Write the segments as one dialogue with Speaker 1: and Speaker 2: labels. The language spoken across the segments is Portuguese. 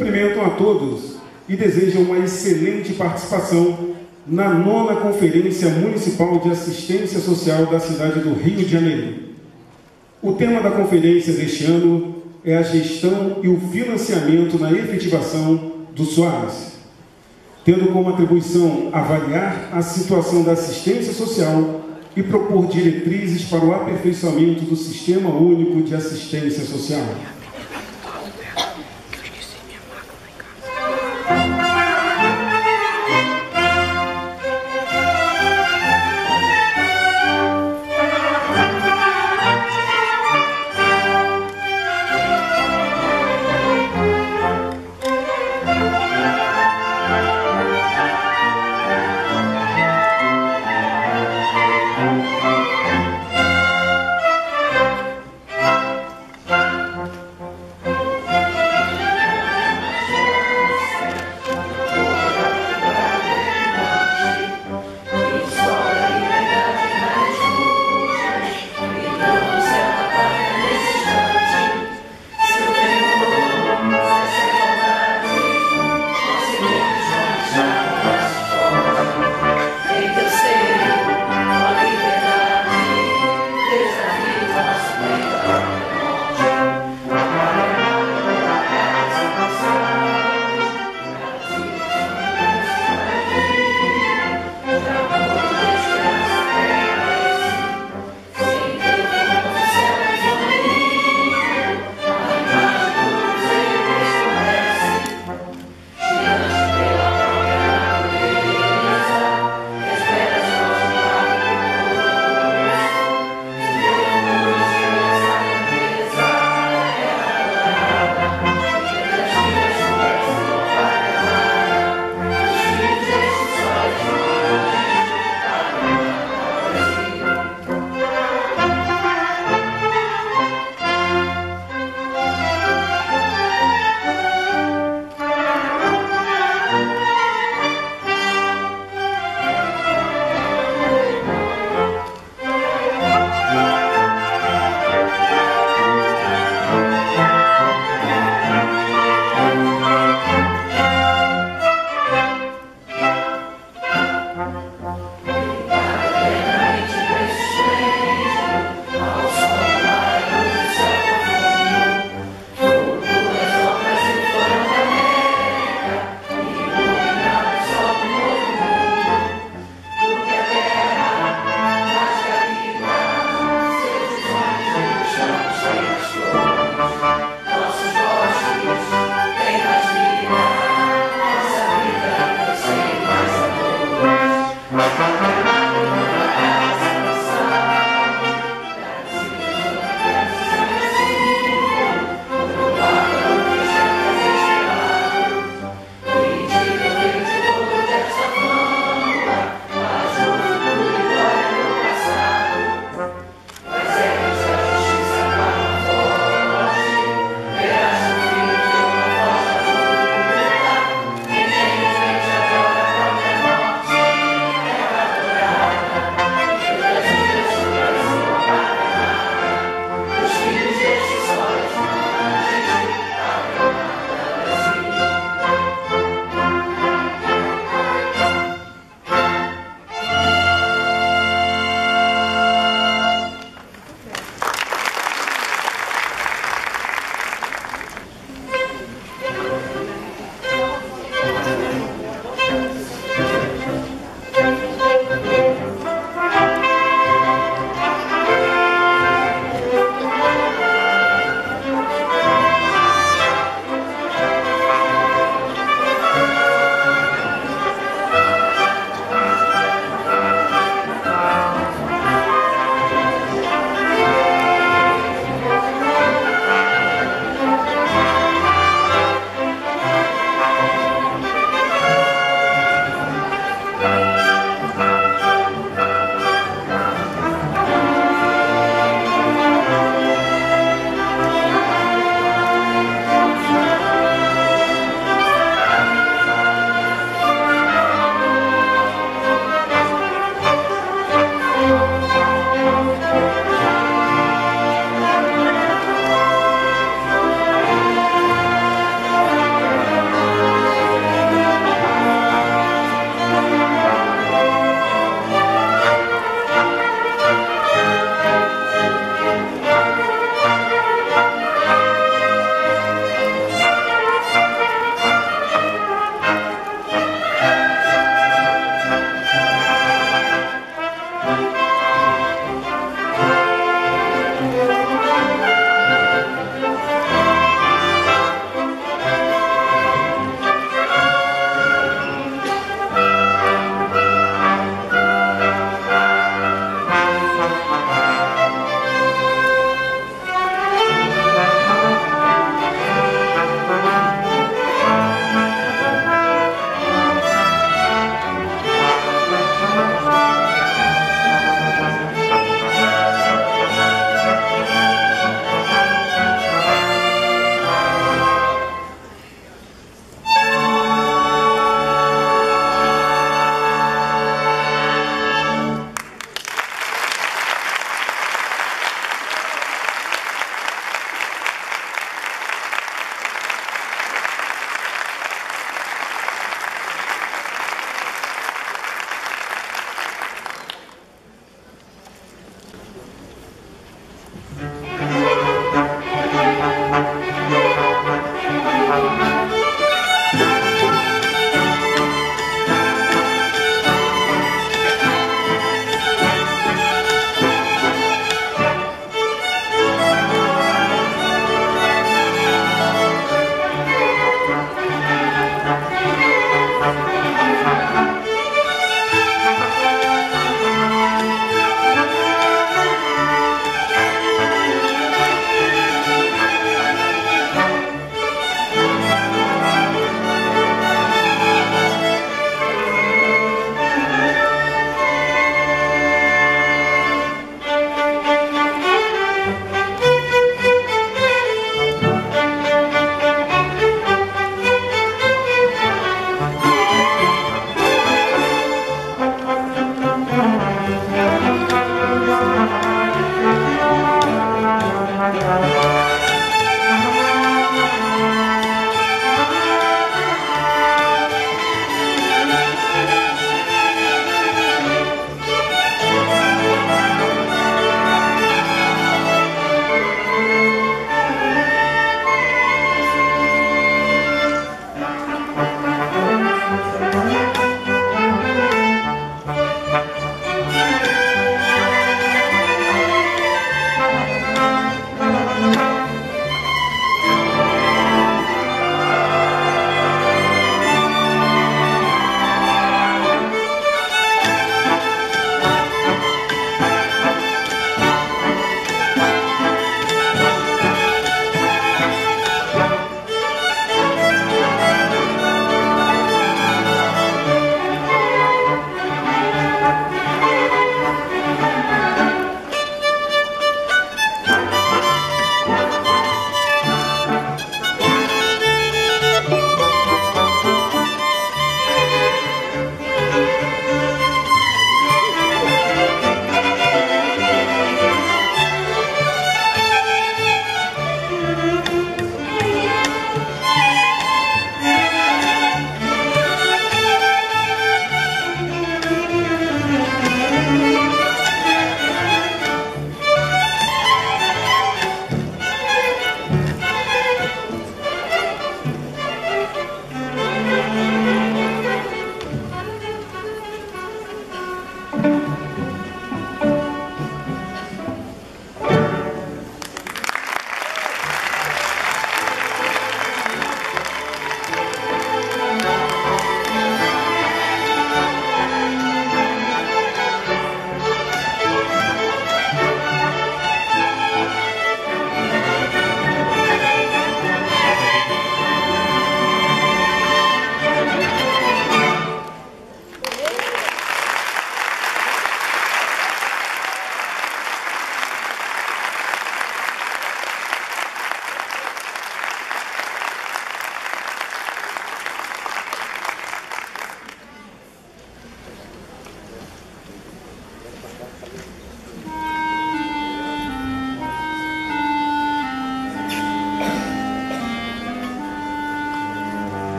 Speaker 1: Cumprimentam a todos e desejam uma excelente participação na 9ª Conferência Municipal de Assistência Social da cidade do Rio de Janeiro. O tema da conferência deste ano é a gestão e o financiamento na efetivação do SOAS, tendo como atribuição avaliar a situação da assistência social e propor diretrizes para o aperfeiçoamento do Sistema Único de Assistência Social.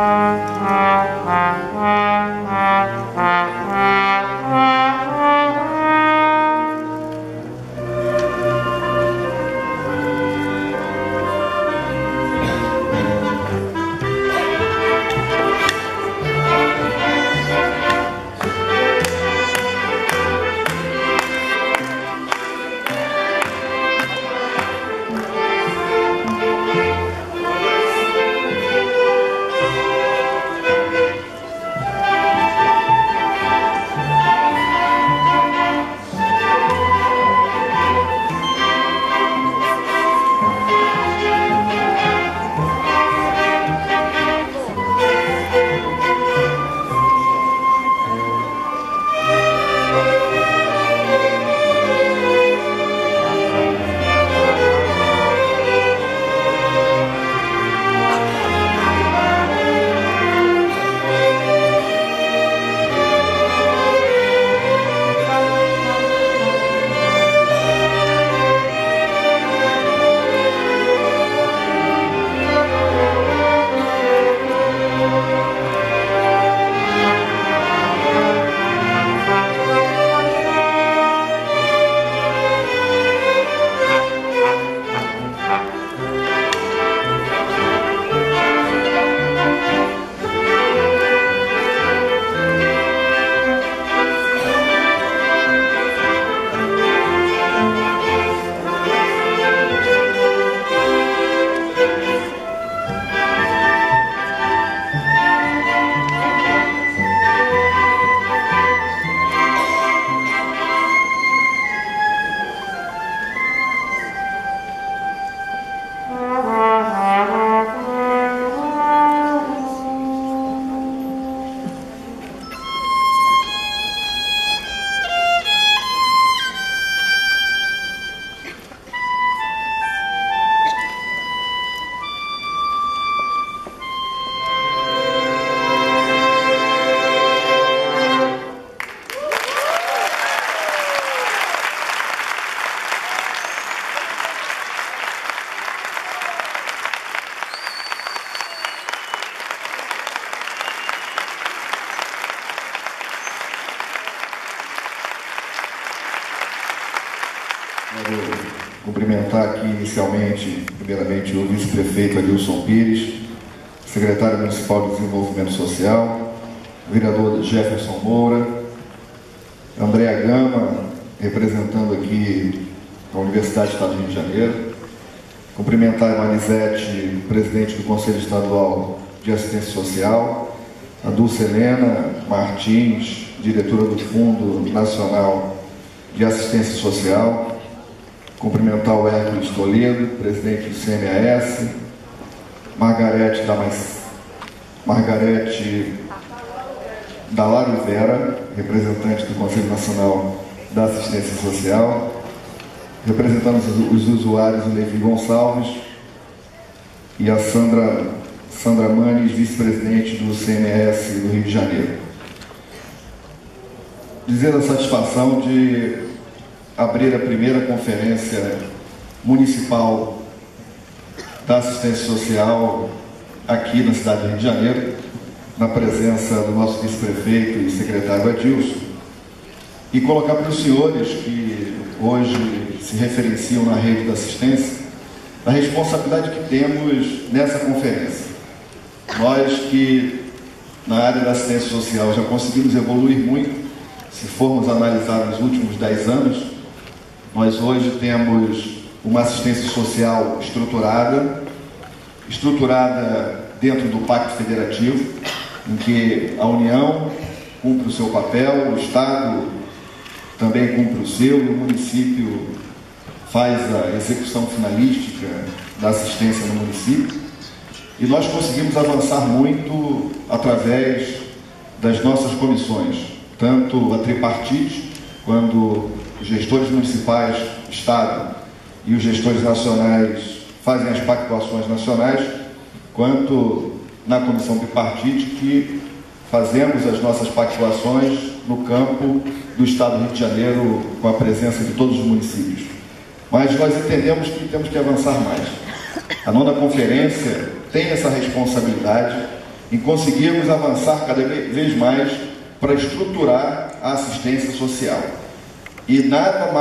Speaker 2: Quero cumprimentar aqui inicialmente, primeiramente, o vice-prefeito Adilson Pires, secretário municipal de Desenvolvimento Social, o vereador Jefferson Moura, Andréa Gama, representando aqui a Universidade do Estado do Rio de Janeiro, cumprimentar a Manizete, presidente do Conselho Estadual de Assistência Social, a Dulce Helena Martins, diretora do Fundo Nacional de Assistência Social, cumprimentar o Hércules Toledo, presidente do CMAS, Margarete Dalaro Vera, representante do Conselho Nacional da Assistência Social, representando os usuários, o Levi Gonçalves, e a Sandra Manes, vice-presidente do CMS do Rio de Janeiro. Dizer a satisfação de abrir a primeira conferência municipal da assistência social aqui na cidade do Rio de Janeiro, na presença do nosso vice-prefeito e secretário Adilson, e colocar para os senhores que hoje se referenciam na rede da assistência a responsabilidade que temos nessa conferência. Nós que na área da assistência social já conseguimos evoluir muito, se formos analisar nos últimos 10 anos, nós hoje temos uma assistência social estruturada dentro do Pacto Federativo, em que a União cumpre o seu papel, o Estado também cumpre o seu e o município faz a execução finalística da assistência no município. E nós conseguimos avançar muito através das nossas comissões, tanto a tripartite, quando os gestores municipais, Estado e os gestores nacionais fazem as pactuações nacionais, quanto na comissão bipartite, que fazemos as nossas pactuações no campo do Estado do Rio de Janeiro, com a presença de todos os municípios. Mas nós entendemos que temos que avançar mais. A 9ª conferência tem essa responsabilidade em conseguirmos avançar cada vez mais para estruturar a assistência social. E nada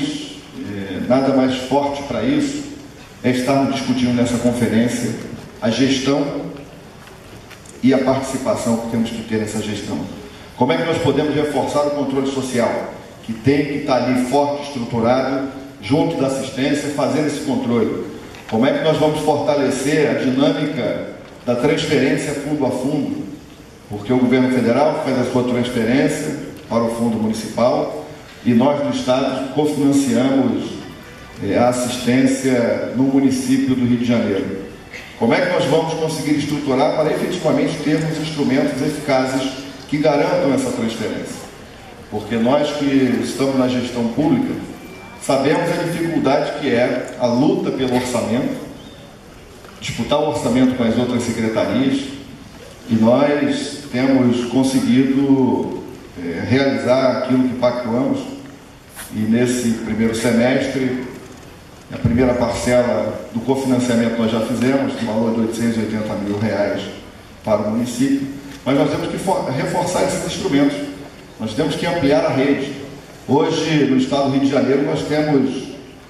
Speaker 2: mais forte para isso é estarmos discutindo nessa conferência a gestão e a participação que temos que ter nessa gestão. Como é que nós podemos reforçar o controle social, que tem que estar ali forte, estruturado, junto da assistência, fazendo esse controle? Como é que nós vamos fortalecer a dinâmica da transferência fundo a fundo? Porque o governo federal faz a sua transferência para o fundo municipal e nós do Estado cofinanciamos a assistência no município do Rio de Janeiro. Como é que nós vamos conseguir estruturar para efetivamente termos instrumentos eficazes que garantam essa transferência? Porque nós que estamos na gestão pública sabemos a dificuldade que é a luta pelo orçamento, disputar o orçamento com as outras secretarias, e nós temos conseguido realizar aquilo que pactuamos, e nesse primeiro semestre, a primeira parcela do cofinanciamento nós já fizemos, no valor de R$880 mil para o município, mas nós temos que reforçar esses instrumentos, nós temos que ampliar a rede. Hoje, no estado do Rio de Janeiro, nós temos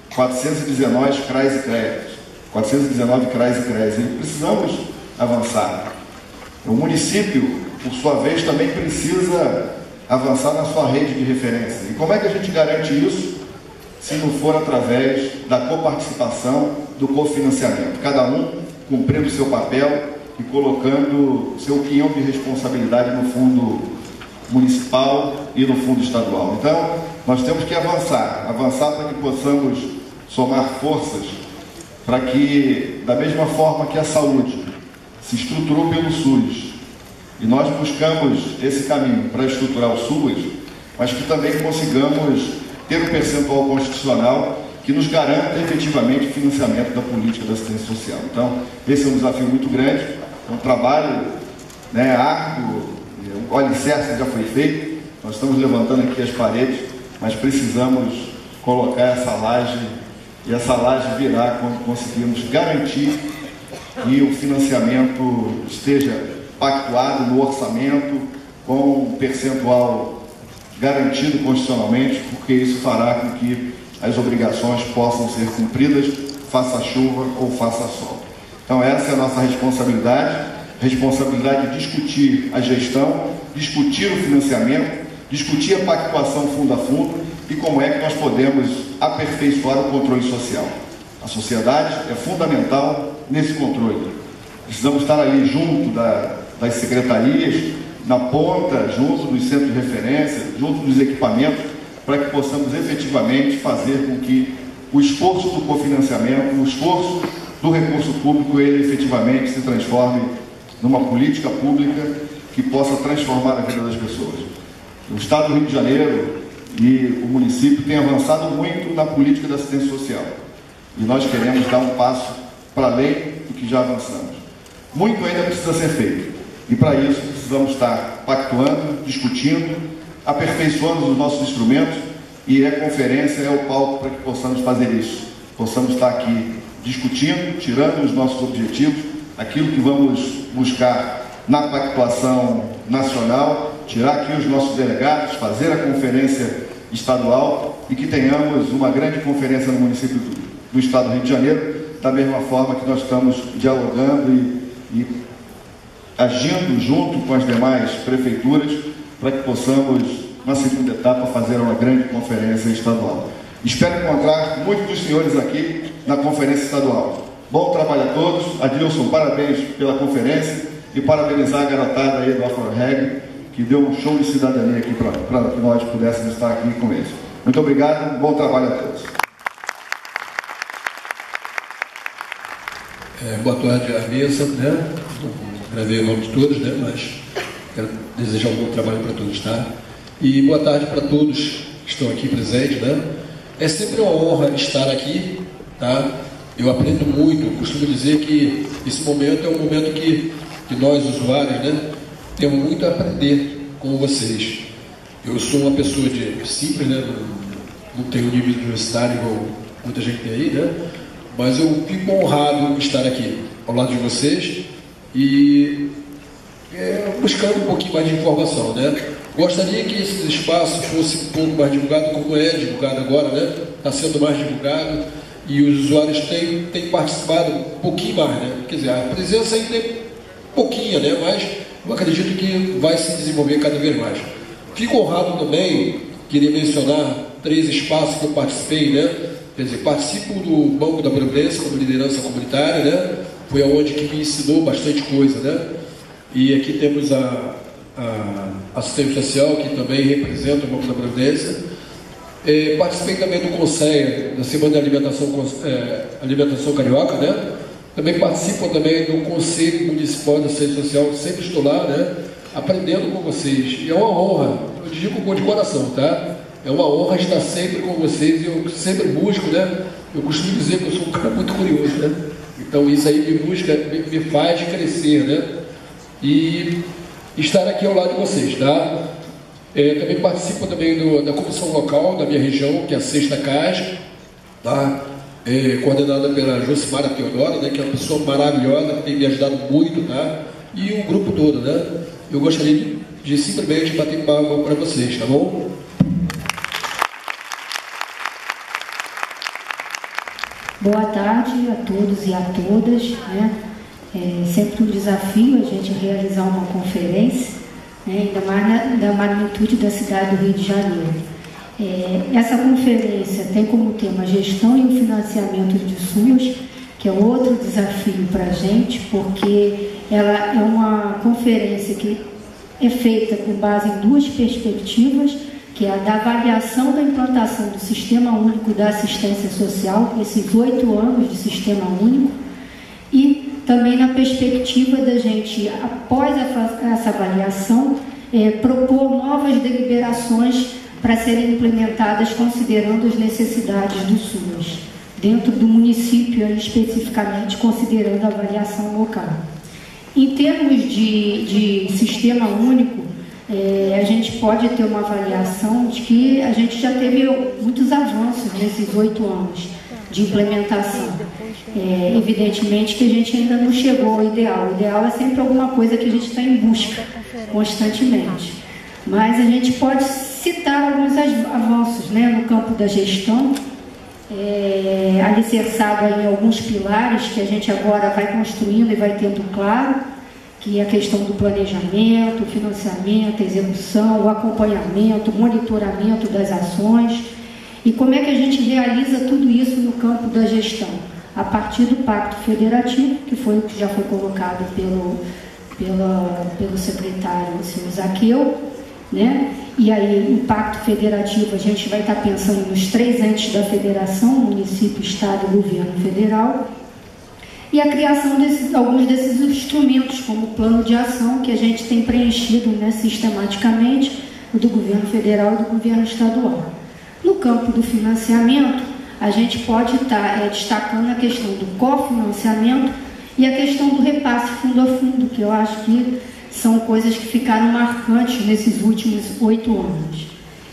Speaker 2: 419 CRAs e CREAs, 419 CRAs e CREAs, e precisamos avançar. O município, por sua vez, também precisa avançar na sua rede de referência. E como é que a gente garante isso, se não for através da coparticipação, do cofinanciamento? Cada um cumprindo o seu papel e colocando seu quinhão de responsabilidade no fundo municipal e no fundo estadual. Então, nós temos que avançar para que possamos somar forças para que, da mesma forma que a saúde se estruturou pelo SUS, e nós buscamos esse caminho para estruturar o SUS, mas que também consigamos ter um percentual constitucional que nos garanta efetivamente o financiamento da política da assistência social. Então, esse é um desafio muito grande, é um trabalho árduo, o alicerce já foi feito, nós estamos levantando aqui as paredes, mas precisamos colocar essa laje, e essa laje virá quando conseguirmos garantir que o financiamento esteja pactuado no orçamento, com um percentual garantido constitucionalmente, porque isso fará com que as obrigações possam ser cumpridas, faça chuva ou faça sol. Então essa é a nossa responsabilidade de discutir a gestão, discutir o financiamento, discutir a pactuação fundo a fundo e como é que nós podemos aperfeiçoar o controle social. A sociedade é fundamental nesse controle. Precisamos estar ali junto das secretarias, na ponta, junto dos centros de referência, junto dos equipamentos, para que possamos efetivamente fazer com que o esforço do cofinanciamento, o esforço do recurso público, ele efetivamente se transforme numa política pública que possa transformar a vida das pessoas. O Estado do Rio de Janeiro e o município têm avançado muito na política da assistência social. E nós queremos dar um passo para além do que já avançamos. Muito ainda precisa ser feito. E para isso precisamos estar pactuando, discutindo, aperfeiçoando os nossos instrumentos, e a conferência é o palco para que possamos fazer isso. Possamos estar aqui discutindo, tirando os nossos objetivos, aquilo que vamos buscar na pactuação nacional, tirar aqui os nossos delegados, fazer a conferência estadual e que tenhamos uma grande conferência no município do Estado do Rio de Janeiro, da mesma forma que nós estamos dialogando e agindo junto com as demais prefeituras para que possamos, na segunda etapa, fazer uma grande conferência estadual. Espero encontrar muitos dos senhores aqui na conferência estadual. Bom trabalho a todos. Adilson, parabéns pela conferência e parabenizar a garotada aí do AfroReg, que deu um show de cidadania aqui para que nós pudéssemos estar aqui com eles. Muito obrigado, bom trabalho a todos.
Speaker 3: Boa tarde à mesa, né? Não gravei o nome de todos, né? Mas quero desejar um bom trabalho para todos, tá? E boa tarde para todos que estão aqui presentes, né? É sempre uma honra estar aqui, tá? Eu aprendo muito, costumo dizer que esse momento é um momento que nós, usuários, né, temos muito a aprender com vocês. Eu sou uma pessoa simples, né? Não tenho nível universitário igual muita gente tem aí, né? Mas eu fico honrado de estar aqui ao lado de vocês e buscando um pouquinho mais de informação, né? Gostaria que esses espaços fossem um pouco mais divulgados, como é divulgado agora, né? Está sendo mais divulgado e os usuários têm participado um pouquinho mais, né? Quer dizer, a presença ainda é pouquinha, né? Mas eu acredito que vai se desenvolver cada vez mais. Fico honrado também, queria mencionar 3 espaços que eu participei, né? Quer dizer, participo do Banco da Previdência como liderança comunitária, né? Foi aonde que me ensinou bastante coisa, né? E aqui temos a assistente social, que também representa o Banco da Previdência. Participei também do Conselho, da Semana de Alimentação Carioca, né? Também participo também do Conselho Municipal de Assistência Social, sempre estou lá, né? Aprendendo com vocês. E é uma honra, eu digo de coração, tá? É uma honra estar sempre com vocês e eu sempre busco, né? Eu costumo dizer que eu sou um cara muito curioso, né? Então isso aí me faz crescer, né? E estar aqui ao lado de vocês, tá? Também participo também da comissão local da minha região, que é a 6ª CAS, tá? Coordenada pela Josimara Teodora, né? Que é uma pessoa maravilhosa, que tem me ajudado muito, tá? E o grupo todo, né? Eu gostaria de simplesmente bater palma para vocês, tá bom?
Speaker 4: Boa tarde a todos e a todas, né? É sempre um desafio a gente realizar uma conferência, né? Ainda mais da magnitude da cidade do Rio de Janeiro. Essa conferência tem como tema gestão e o financiamento de SUAS, que é outro desafio para a gente, porque ela é uma conferência que é feita com base em 2 perspectivas, que é a da avaliação da implantação do Sistema Único da Assistência Social, esses 8 anos de Sistema Único, e também na perspectiva da gente, após essa avaliação, propor novas deliberações para serem implementadas considerando as necessidades do SUAS, dentro do município, especificamente considerando a avaliação local. Em termos de Sistema Único, a gente pode ter uma avaliação de que a gente já teve muitos avanços nesses 8 anos de implementação. Evidentemente que a gente ainda não chegou ao ideal. O ideal é sempre alguma coisa que a gente está em busca constantemente. Mas a gente pode citar alguns avanços, né, no campo da gestão, alicerçado em alguns pilares que a gente agora vai construindo e vai tendo claro, que é a questão do planejamento, o financiamento, a execução, o acompanhamento, o monitoramento das ações. E como é que a gente realiza tudo isso no campo da gestão? A partir do Pacto Federativo, que já foi colocado pelo secretário, o senhor Zaqueu, né? E aí, o Pacto Federativo, a gente vai estar pensando nos 3 entes da federação, município, estado e governo federal, e a criação de alguns desses instrumentos, como o plano de ação, que a gente tem preenchido, né, sistematicamente, o do governo federal e do governo estadual. No campo do financiamento, a gente pode estar destacando a questão do cofinanciamento e a questão do repasse fundo a fundo, que eu acho que são coisas que ficaram marcantes nesses últimos 8 anos.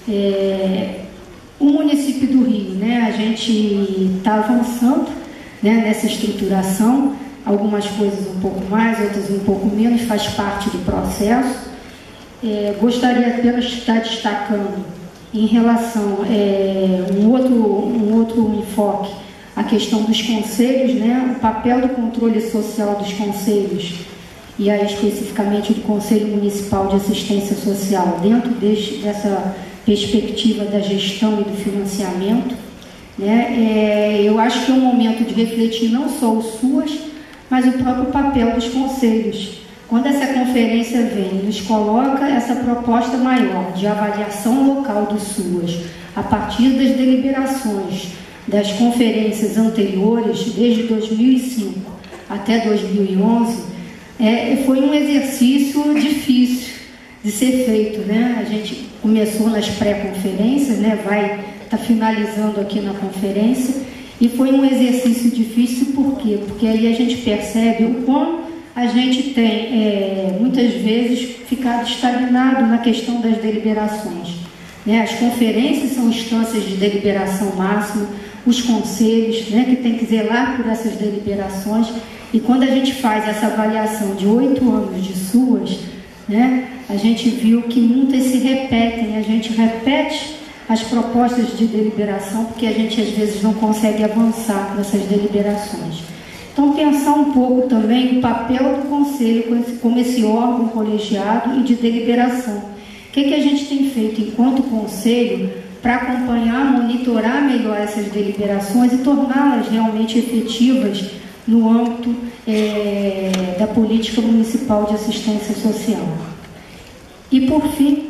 Speaker 4: O município do Rio, né, a gente está avançando, né, nessa estruturação, algumas coisas um pouco mais, outras um pouco menos, faz parte do processo. Gostaria apenas de estar destacando em relação um outro enfoque, a questão dos conselhos, né, o papel do controle social dos conselhos, e aí especificamente do Conselho Municipal de Assistência Social, dentro dessa perspectiva da gestão e do financiamento, né? Eu acho que é um momento de refletir não só o SUAS, mas o próprio papel dos conselhos. Quando essa conferência vem e nos coloca essa proposta maior de avaliação local do SUAS, a partir das deliberações das conferências anteriores, desde 2005 até 2011, foi um exercício difícil de ser feito, né? A gente começou nas pré-conferências, né? Vai estar finalizando aqui na conferência, e foi um exercício difícil, por quê? Porque aí a gente percebe o quão a gente tem, muitas vezes, ficado estagnado na questão das deliberações, né? As conferências são instâncias de deliberação máxima, os conselhos, né, que tem que zelar por essas deliberações, e quando a gente faz essa avaliação de 8 anos de SUAS, né? A gente viu que muitas se repetem, a gente repete as propostas de deliberação porque a gente às vezes não consegue avançar nessas deliberações. Então, pensar um pouco também o papel do Conselho como esse órgão colegiado e de deliberação. O que a gente tem feito enquanto Conselho para acompanhar, monitorar melhor essas deliberações e torná-las realmente efetivas no âmbito da política municipal de assistência social. E, por fim,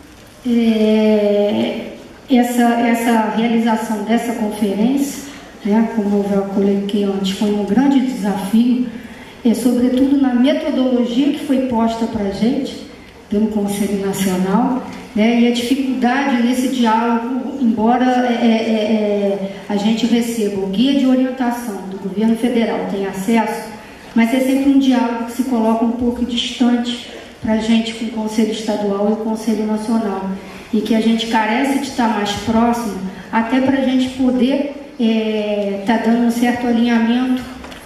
Speaker 4: essa realização dessa conferência, né, como eu já coloquei antes, foi um grande desafio, sobretudo na metodologia que foi posta para a gente, pelo Conselho Nacional, né, e a dificuldade nesse diálogo, embora a gente receba o guia de orientação do governo federal, tenha acesso, mas é sempre um diálogo que se coloca um pouco distante para a gente com o Conselho Estadual e o Conselho Nacional, e que a gente carece de estar mais próximo, até para a gente poder estar dando um certo alinhamento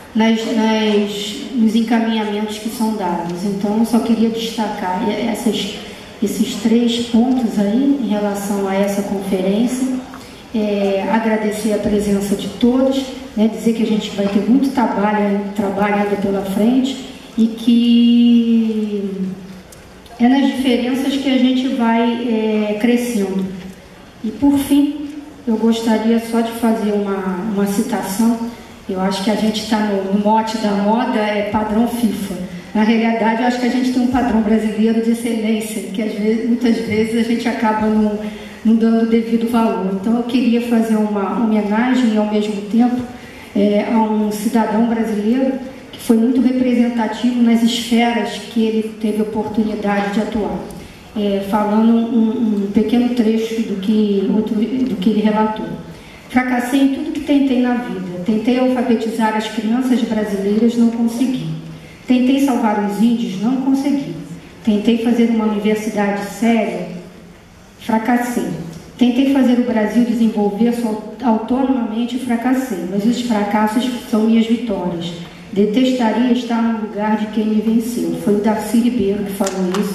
Speaker 4: nos encaminhamentos que são dados. Então, eu só queria destacar esses 3 pontos aí em relação a essa conferência, agradecer a presença de todos, né, dizer que a gente vai ter muito trabalho ainda pela frente e que é nas diferenças que a gente vai crescendo. E, por fim, eu gostaria só de fazer uma citação. Eu acho que a gente está no mote da moda, padrão FIFA. Na realidade, eu acho que a gente tem um padrão brasileiro de excelência, que muitas vezes a gente acaba não dando o devido valor. Então, eu queria fazer uma homenagem, ao mesmo tempo, a um cidadão brasileiro que foi muito representativo nas esferas que ele teve oportunidade de atuar. Falando um pequeno trecho do que ele relatou. Fracassei em tudo que tentei na vida. Tentei alfabetizar as crianças brasileiras, não consegui. Tentei salvar os índios, não consegui. Tentei fazer uma universidade séria, fracassei. Tentei fazer o Brasil desenvolver-se autonomamente, fracassei. Mas os fracassos são minhas vitórias. Detestaria estar no lugar de quem me venceu. Foi o Darcy Ribeiro que falou isso.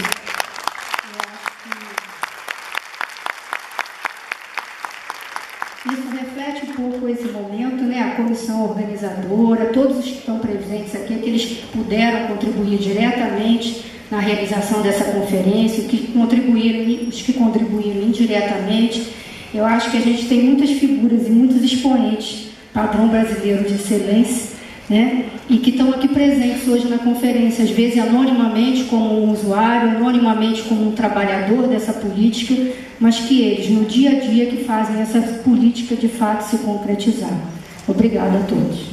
Speaker 4: Isso reflete um pouco esse momento, né? A comissão organizadora, todos os que estão presentes aqui, aqueles que puderam contribuir diretamente na realização dessa conferência, os que contribuíram indiretamente. Eu acho que a gente tem muitas figuras e muitos expoentes, padrão brasileiro de excelência, né? E que estão aqui presentes hoje na conferência, às vezes anonimamente como um usuário, anonimamente como um trabalhador dessa política, mas que eles, no dia a dia, que fazem essa política de fato se concretizar. Obrigada a todos.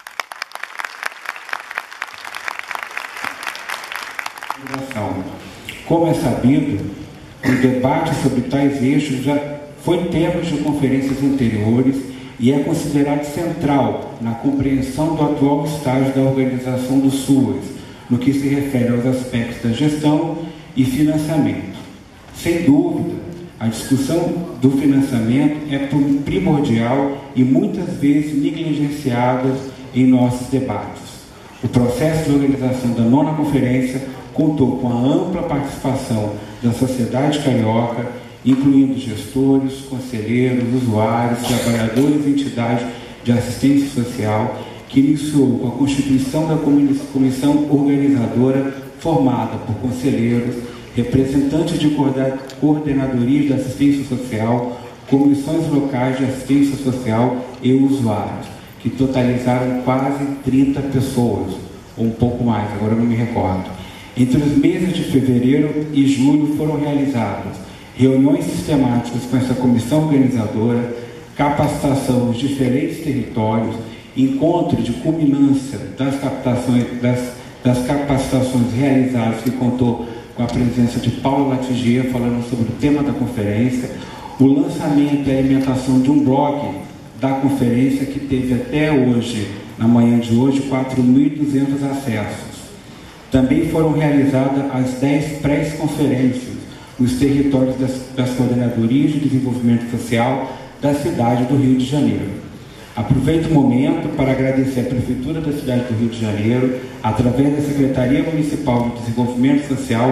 Speaker 5: Como é sabido, o debate sobre tais eixos já foi tema de conferências anteriores e é considerado central na compreensão do atual estágio da organização do SUAS, no que se refere aos aspectos da gestão e financiamento. Sem dúvida, a discussão do financiamento é primordial e muitas vezes negligenciada em nossos debates. O processo de organização da 9ª conferência contou com a ampla participação da sociedade carioca, incluindo gestores, conselheiros, usuários, trabalhadores e entidades de assistência social, que iniciou com a constituição da comissão organizadora formada por conselheiros, representantes de coordenadorias de assistência social, comissões locais de assistência social e usuários, que totalizaram quase 30 pessoas, ou um pouco mais, agora não me recordo. Entre os meses de fevereiro e julho foram realizadas reuniões sistemáticas com essa comissão organizadora, capacitação nos diferentes territórios, encontro de culminância das capacitações realizadas, que contou com a presença de Paulo Latigia, falando sobre o tema da conferência, o lançamento e a alimentação de um blog da conferência, que teve até hoje, na manhã de hoje, 4.200 acessos. Também foram realizadas as 10 pré-conferências nos territórios das coordenadorias de desenvolvimento social da cidade do Rio de Janeiro. Aproveito o momento para agradecer à Prefeitura da cidade do Rio de Janeiro, através da Secretaria Municipal de Desenvolvimento Social,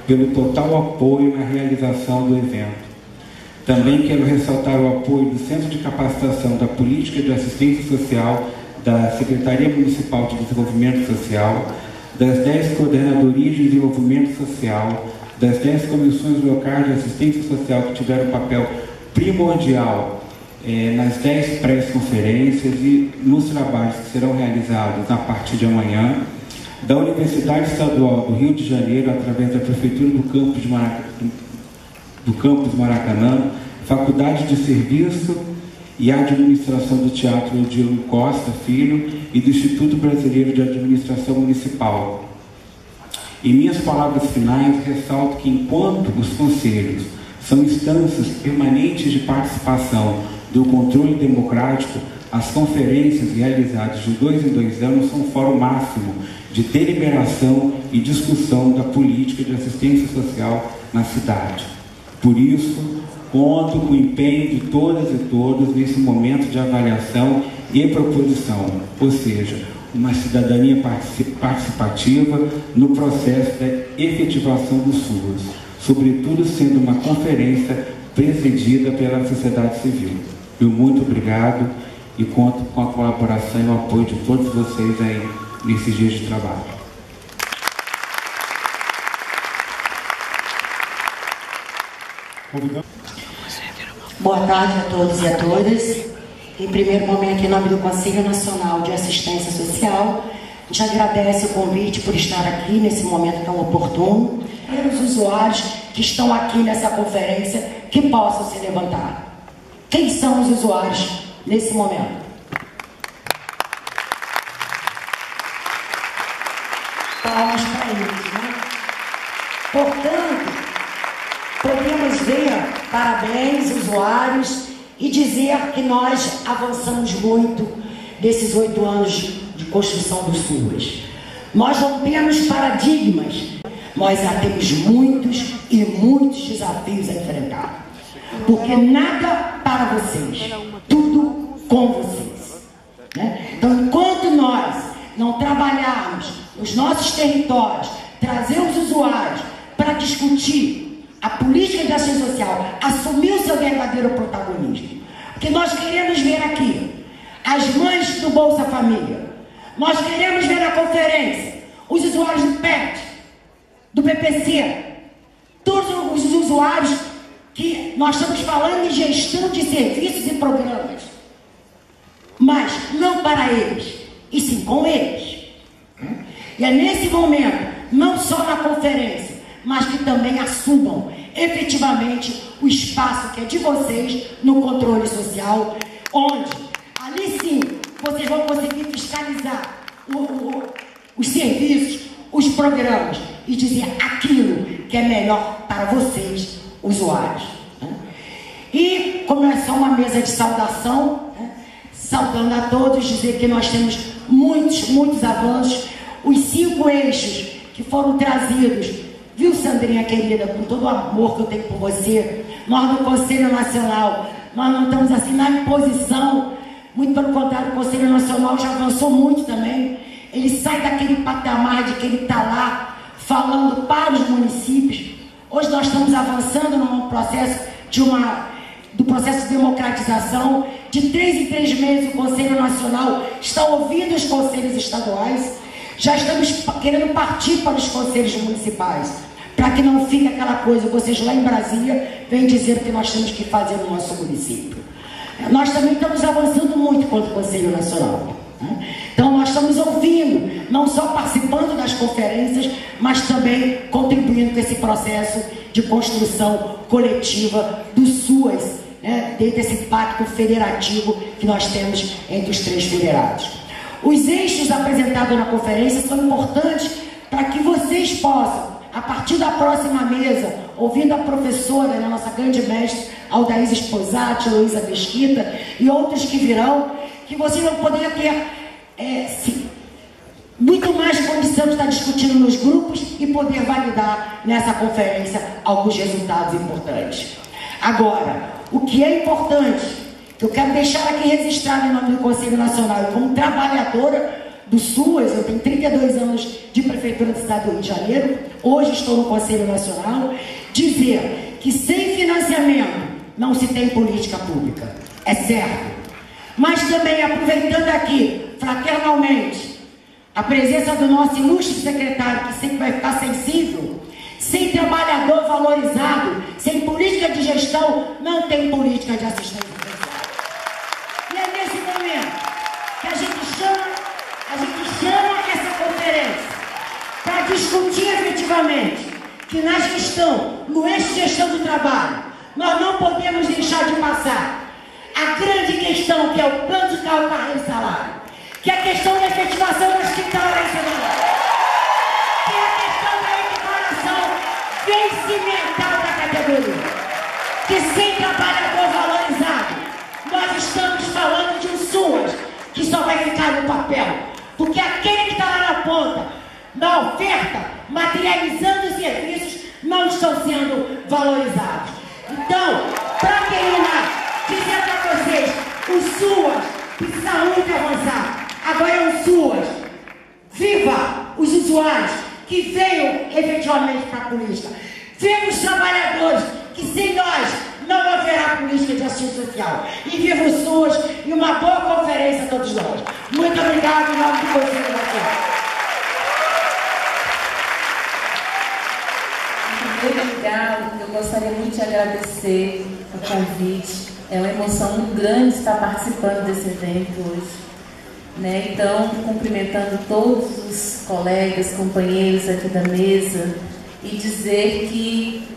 Speaker 5: pelo total apoio na realização do evento. Também quero ressaltar o apoio do Centro de Capacitação da Política de Assistência Social da Secretaria Municipal de Desenvolvimento Social, das 10 Coordenadorias de Desenvolvimento Social, das 10 Comissões Locais de Assistência Social que tiveram um papel primordial nas 10 pré-conferências e nos trabalhos que serão realizados a partir de amanhã, da Universidade Estadual do Rio de Janeiro, através da Prefeitura do Campus Maracanã, Faculdade de Serviço e Administração do Teatro Odilo Costa Filho e do Instituto Brasileiro de Administração Municipal. Em minhas palavras finais, ressalto que, enquanto os conselhos são instâncias permanentes de participação do controle democrático, as conferências realizadas de 2 em 2 anos são um fórum máximo de deliberação e discussão da política de assistência social na cidade. Por isso, conto com o empenho de todas e todos nesse momento de avaliação e proposição, ou seja, uma cidadania participativa no processo da efetivação do SUAS, sobretudo sendo uma conferência presidida pela sociedade civil. Eu muito obrigado e conto com a colaboração e o apoio de todos vocês aí nesses dias de trabalho.
Speaker 6: Boa tarde a todos e a todas. Em primeiro momento, em nome do Conselho Nacional de Assistência Social, a gente agradece o convite por estar aqui nesse momento tão oportuno. E os usuários que estão aqui nessa conferência que possam se levantar. Quem são os usuários nesse momento? Palmas para eles, né? Portanto, podemos ver, parabéns, usuários, e dizer que nós avançamos muito nesses 8 anos de construção do SUAS. Nós rompemos paradigmas, nós já temos muitos e muitos desafios a enfrentar. Porque nada para vocês, tudo com vocês. Né? Então, enquanto nós não trabalharmos nos nossos territórios, trazer os usuários para discutir a política de ação social, assumir o seu verdadeiro protagonismo. Porque nós queremos ver aqui as mães do Bolsa Família, nós queremos ver na conferência os usuários do PET, do BPC, todos os usuários que nós estamos falando em gestão de serviços e programas, mas não para eles, e sim com eles. E é nesse momento, não só na conferência, mas que também assumam efetivamente o espaço que é de vocês no controle social, onde ali sim vocês vão conseguir fiscalizar os serviços, os programas e dizer aquilo que é melhor para vocês, usuários. E como é só uma mesa de saudação, saudando a todos, dizer que nós temos muitos avanços, os 5 eixos que foram trazidos, viu, Sandrinha querida, com todo o amor que eu tenho por você, nós do Conselho Nacional, nós não estamos assim na imposição, muito pelo contrário, o Conselho Nacional já avançou muito também, ele sai daquele patamar de que ele está lá falando para os municípios. Hoje nós estamos avançando num processo do processo de democratização. De 3 em 3 meses o Conselho Nacional está ouvindo os conselhos estaduais. Já estamos querendo partir para os conselhos municipais, para que não fique aquela coisa, vocês lá em Brasília vêm dizer o que nós temos que fazer no nosso município. Nós também estamos avançando muito contra o Conselho Nacional. Então nós estamos ouvindo, não só participando das conferências, mas também contribuindo com esse processo de construção coletiva do SUAS, dentro desse pacto federativo que nós temos entre os 3 federados. Os eixos apresentados na conferência são importantes para que vocês possam, a partir da próxima mesa, ouvindo a professora, a nossa grande mestre, Aldaísa Sposati, Luísa Mesquita e outros que virão, que vocês vão poder ter muito mais condição de estar discutindo nos grupos e poder validar nessa conferência alguns resultados importantes. Agora, o que é importante, que eu quero deixar aqui registrado em nome do Conselho Nacional, e como trabalhadora do SUAS, eu tenho 32 anos de prefeitura da cidade do Rio de Janeiro, hoje estou no Conselho Nacional, dizer que sem financiamento não se tem política pública, é certo. Mas também, aproveitando aqui, fraternalmente, a presença do nosso ilustre secretário, que sempre vai ficar sensível, sem trabalhador valorizado, sem política de gestão, não tem política de assistência social. E é nesse momento que a gente chama essa conferência para discutir efetivamente que na gestão, no eixo de gestão do trabalho, nós não podemos deixar de passar a grande questão, que é o plano de carreira e salário, que é a questão da efetivação das quintas-horas, que é a questão da equiparação vencimental da categoria, que sem trabalhador valorizado, nós estamos falando de um SUAS que só vai ficar no papel, porque aquele que está lá na ponta, na oferta, materializando os serviços, não estão sendo valorizados. Então, para terminar, dizer para vocês, o SUAS precisa muito avançar. Agora é um SUAS. Viva os usuários que venham efetivamente para a política. Viva os trabalhadores, que sem nós não haverá política de assistência social. E viva o SUAS e uma boa conferência a todos nós. Muito obrigado em nome do Conselho Nacional.
Speaker 7: Muito obrigada. Eu gostaria muito de agradecer o convite. É uma emoção muito grande estar participando desse evento hoje, né? Então, cumprimentando todos os colegas, companheiros aqui da mesa e dizer que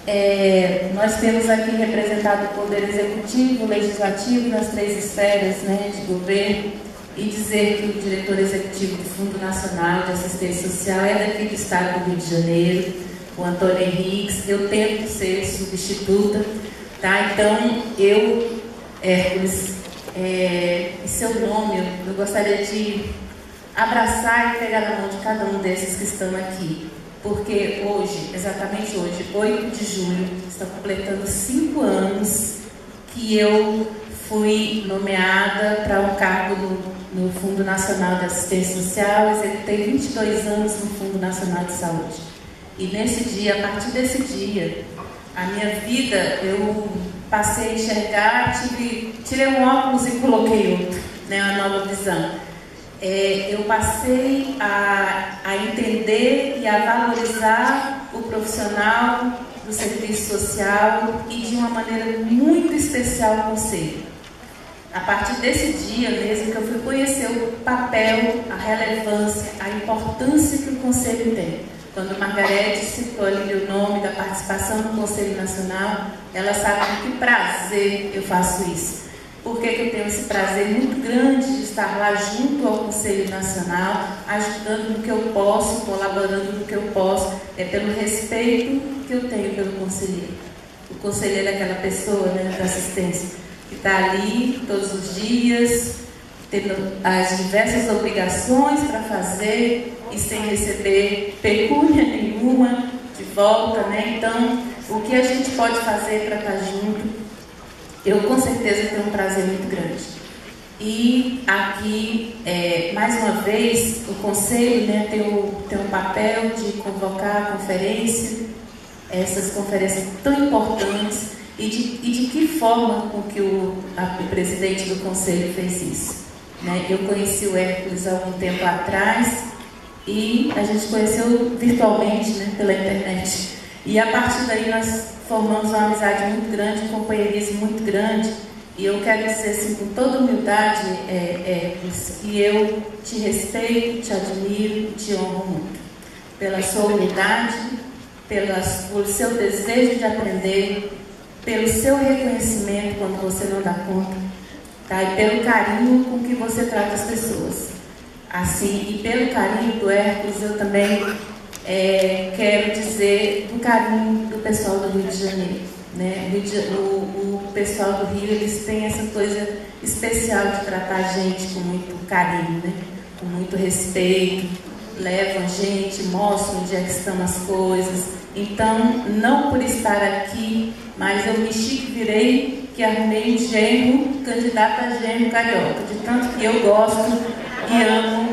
Speaker 7: nós temos aqui representado o Poder Executivo, o Legislativo nas 3 esferas, né, de governo, e dizer que o diretor executivo do Fundo Nacional de Assistência Social é daqui do Estado do Rio de Janeiro, o Antônio Henriques. Eu tento ser substituta, tá? Então, eu, Hércules, em seu nome, eu gostaria de abraçar e pegar na mão de cada um desses que estão aqui, porque hoje, exatamente hoje, 8 de julho, está completando 5 anos que eu fui nomeada para um cargo no Fundo Nacional de Assistência Social. Executei 22 anos no Fundo Nacional de Saúde. E nesse dia, a partir desse dia, a minha vida, eu passei a enxergar, tirei um óculos e coloquei outro, né, uma nova visão. Eu passei a entender e a valorizar o profissional do serviço social e de uma maneira muito especial o Conselho. A partir desse dia mesmo que eu fui conhecer o papel, a relevância, a importância que o Conselho tem. Quando Margarete citou ali o nome da participação no Conselho Nacional, ela sabe com que prazer eu faço isso. Por que eu tenho esse prazer muito grande de estar lá junto ao Conselho Nacional, ajudando no que eu posso, colaborando no que eu posso, é pelo respeito que eu tenho pelo conselheiro. O conselheiro é aquela pessoa, né, da assistência, que está ali todos os dias, tendo as diversas obrigações para fazer e sem receber pecúnia nenhuma de volta, né? Então, o que a gente pode fazer para estar junto, eu com certeza tenho um prazer muito grande. E aqui, mais uma vez, o Conselho, né, tem um papel de convocar a conferência, essas conferências tão importantes, e de que forma com que o presidente do Conselho fez isso. Né? Eu conheci o Hércules há algum tempo atrás e a gente conheceu virtualmente, né, pela internet. E a partir daí nós formamos uma amizade muito grande, um companheirismo muito grande. E eu quero dizer assim, com toda humildade, Hércules, que eu te respeito, te admiro, te honro muito. Pela sua humildade, pelo seu desejo de aprender, pelo seu reconhecimento quando você não dá conta, tá? E pelo carinho com que você trata as pessoas. Assim, e pelo carinho do Hércules, eu também quero dizer do carinho do pessoal do Rio de Janeiro. Né? O pessoal do Rio, eles têm essa coisa especial de tratar a gente com muito carinho, né? Com muito respeito, levam a gente, mostram onde é que estão as coisas. Então, não por estar aqui, mas eu me virei que arrumei um genro, candidato a genro carioca, de tanto que eu gosto e amo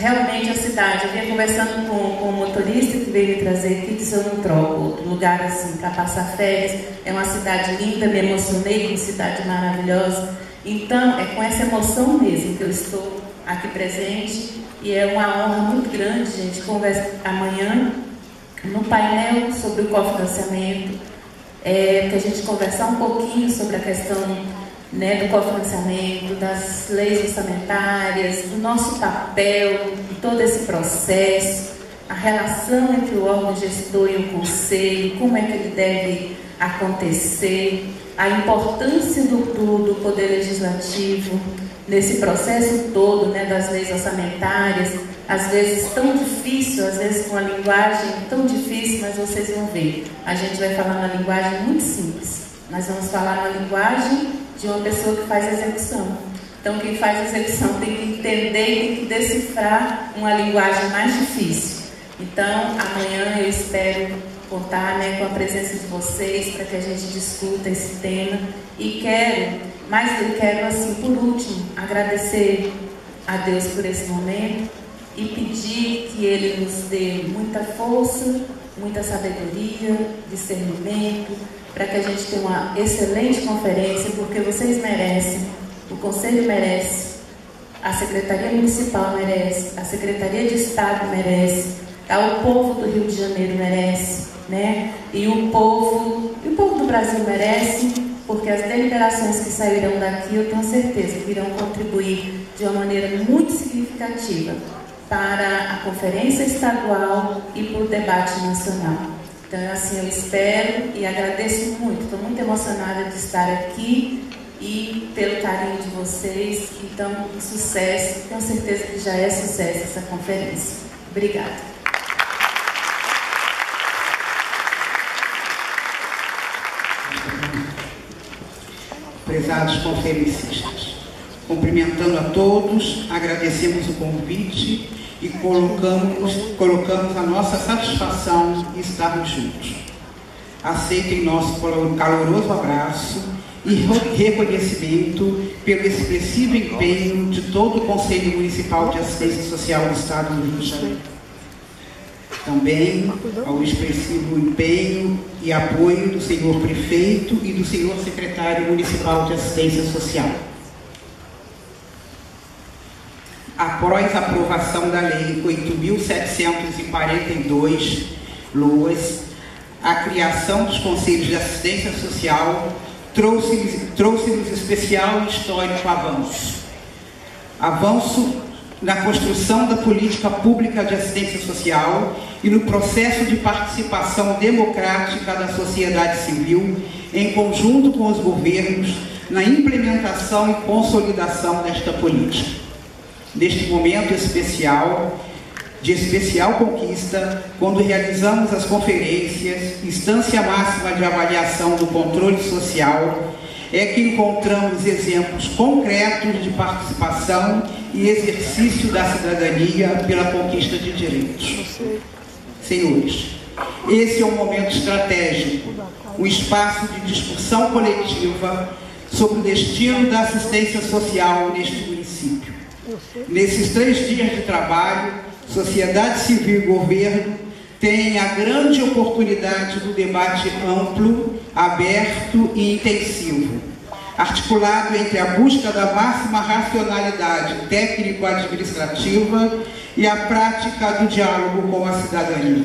Speaker 7: realmente a cidade, eu vinha conversando com o motorista que veio me trazer aqui, disse: eu não troco outro lugar assim para passar férias, é uma cidade linda, me emocionei com cidade maravilhosa. Então é com essa emoção mesmo que eu estou aqui presente, e é uma honra muito grande. A gente conversa amanhã no painel sobre o cofinanciamento, para a gente conversar um pouquinho sobre a questão, né, do cofinanciamento, das leis orçamentárias, do nosso papel, de todo esse processo, a relação entre o órgão gestor e o conselho, como é que ele deve acontecer, a importância do Poder Legislativo nesse processo todo, né, das leis orçamentárias, às vezes tão difícil, às vezes com a linguagem tão difícil, mas vocês vão ver, a gente vai falar uma linguagem muito simples, nós vamos falar uma linguagem de uma pessoa que faz execução. Então, quem faz execução tem que entender e tem que decifrar uma linguagem mais difícil. Então, amanhã eu espero contar, né, com a presença de vocês para que a gente discuta esse tema. E quero, assim, por último, agradecer a Deus por esse momento e pedir que Ele nos dê muita força, muita sabedoria, discernimento, para que a gente tenha uma excelente conferência, porque vocês merecem, o Conselho merece, a Secretaria Municipal merece, a Secretaria de Estado merece, o povo do Rio de Janeiro merece, né? E o povo do Brasil merece, porque as deliberações que sairão daqui, eu tenho certeza que irão contribuir de uma maneira muito significativa para a Conferência Estadual e para o debate nacional. Então, assim, eu espero e agradeço muito, estou muito emocionada de estar aqui e pelo carinho de vocês. Então, sucesso, tenho certeza que já é sucesso essa conferência. Obrigada.
Speaker 8: Prezados conferencistas, cumprimentando a todos, agradecemos o convite e colocamos a nossa satisfação em estarmos juntos. Aceitem nosso caloroso abraço e reconhecimento pelo expressivo empenho de todo o Conselho Municipal de Assistência Social do Estado do Rio de Janeiro. Também ao expressivo empenho e apoio do senhor prefeito e do senhor secretário municipal de Assistência Social. Após a aprovação da Lei 8.742, LOAS, a criação dos Conselhos de Assistência Social trouxe-nos especial e histórico avanço. Avanço na construção da política pública de assistência social e no processo de participação democrática da sociedade civil, em conjunto com os governos, na implementação e consolidação desta política. Neste momento especial, de especial conquista, quando realizamos as conferências, instância máxima de avaliação do controle social, é que encontramos exemplos concretos de participação e exercício da cidadania pela conquista de direitos. Senhores, esse é um momento estratégico, um espaço de discussão coletiva sobre o destino da assistência social neste município. Nesses 3 dias de trabalho, sociedade civil e governo têm a grande oportunidade do debate amplo, aberto e intensivo, articulado entre a busca da máxima racionalidade técnico-administrativa e a prática do diálogo com a cidadania.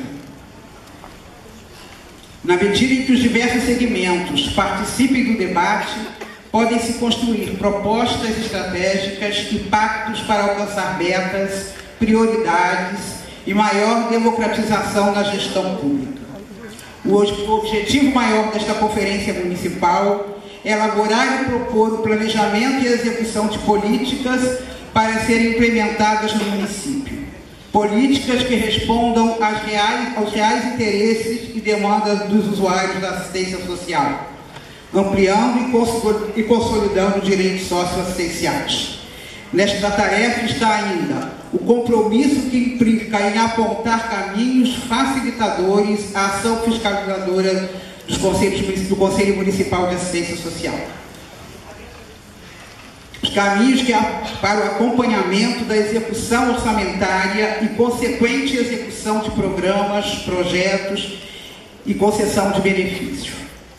Speaker 8: Na medida em que os diversos segmentos participem do debate, podem se construir propostas estratégicas e pactos para alcançar metas, prioridades e maior democratização na gestão pública. O objetivo maior desta conferência municipal é elaborar e propor o planejamento e execução de políticas para serem implementadas no município. Políticas que respondam aos reais interesses e demandas dos usuários da assistência social, ampliando e consolidando direitos socioassistenciais. Nesta tarefa está ainda o compromisso que implica em apontar caminhos facilitadores à ação fiscalizadora do Conselho Municipal de Assistência Social. os caminhos para o acompanhamento da execução orçamentária e consequente execução de programas, projetos e concessão de benefícios.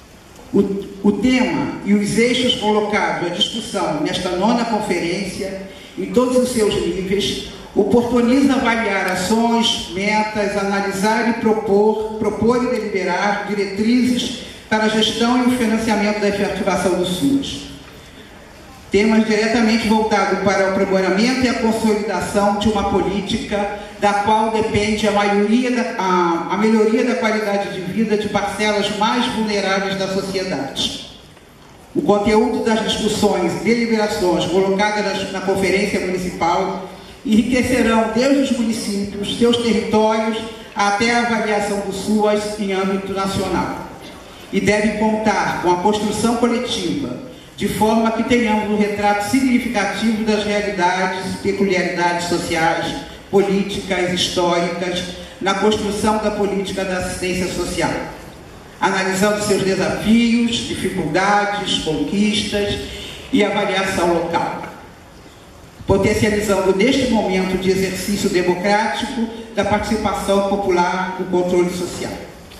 Speaker 8: O tema e os eixos colocados à discussão nesta 9ª conferência, em todos os seus níveis, oportuniza avaliar ações, metas, analisar e propor e deliberar diretrizes para a gestão e o financiamento da efetivação do SUAS. Temas diretamente voltados para o aprimoramento e a consolidação de uma política da qual depende a melhoria da qualidade de vida de parcelas mais vulneráveis da sociedade. O conteúdo das discussões e deliberações colocadas na Conferência Municipal enriquecerão desde os municípios, seus territórios, até a avaliação do SUAS em âmbito nacional. E deve contar com a construção coletiva, de forma que tenhamos um retrato significativo das realidades, peculiaridades sociais, políticas, históricas, na construção da política da assistência social, analisando seus desafios, dificuldades, conquistas e avaliação local, potencializando neste momento de exercício democrático da participação popular no controle social.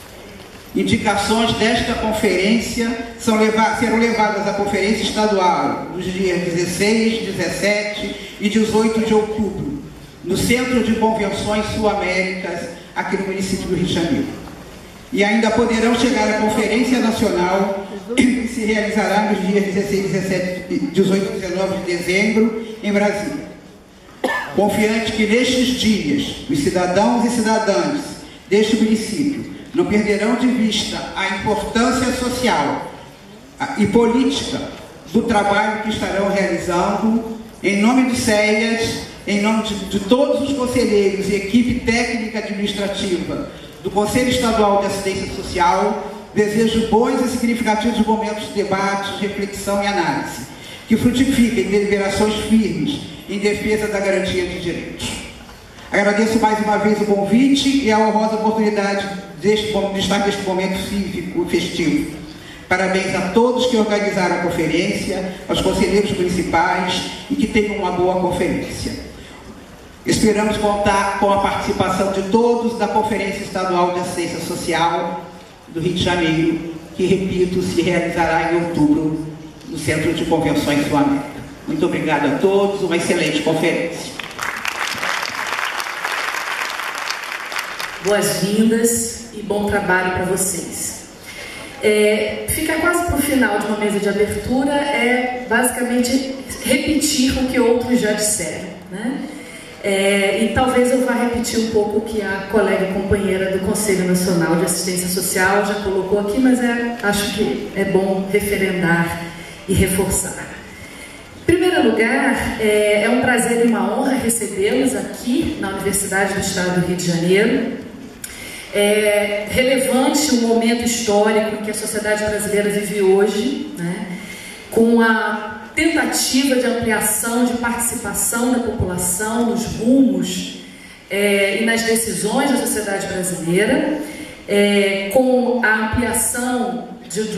Speaker 8: Indicações desta conferência serão levadas à Conferência Estadual nos dias 16, 17 e 18 de outubro, no Centro de Convenções Sul-Américas, aqui no município do Rio de Janeiro. E ainda poderão chegar à Conferência Nacional, que se realizará nos dias 16, 17, 18 e 19 de dezembro, em Brasília. Confiante que nestes dias, os cidadãos e cidadãs deste município não perderão de vista a importância social e política do trabalho que estarão realizando, em nome de CEAS, em nome de todos os conselheiros e equipe técnica administrativa do Conselho Estadual de Assistência Social. Desejo bons e significativos momentos de debate, reflexão e análise, que frutifiquem deliberações firmes em defesa da garantia de direitos. Agradeço mais uma vez o convite e a honrosa oportunidade de estar neste momento cívico e festivo. Parabéns a todos que organizaram a conferência, aos conselheiros municipais e que tenham uma boa conferência. Esperamos contar com a participação de todos da Conferência Estadual de Assistência Social do Rio de Janeiro, que, repito, se realizará em outubro no Centro de Convenções Sul-América. Muito obrigado a todos, uma excelente conferência.
Speaker 9: Boas-vindas e bom trabalho para vocês. Ficar quase para o final de uma mesa de abertura é basicamente repetir o que outros já disseram, né? E talvez eu vá repetir um pouco o que a colega e companheira do Conselho Nacional de Assistência Social já colocou aqui, mas acho que é bom referendar e reforçar. Em primeiro lugar, é um prazer e uma honra recebê-los aqui na Universidade do Estado do Rio de Janeiro. É relevante o momento histórico que a sociedade brasileira vive hoje, né, com a tentativa de ampliação de participação da população nos rumos e nas decisões da sociedade brasileira, com a ampliação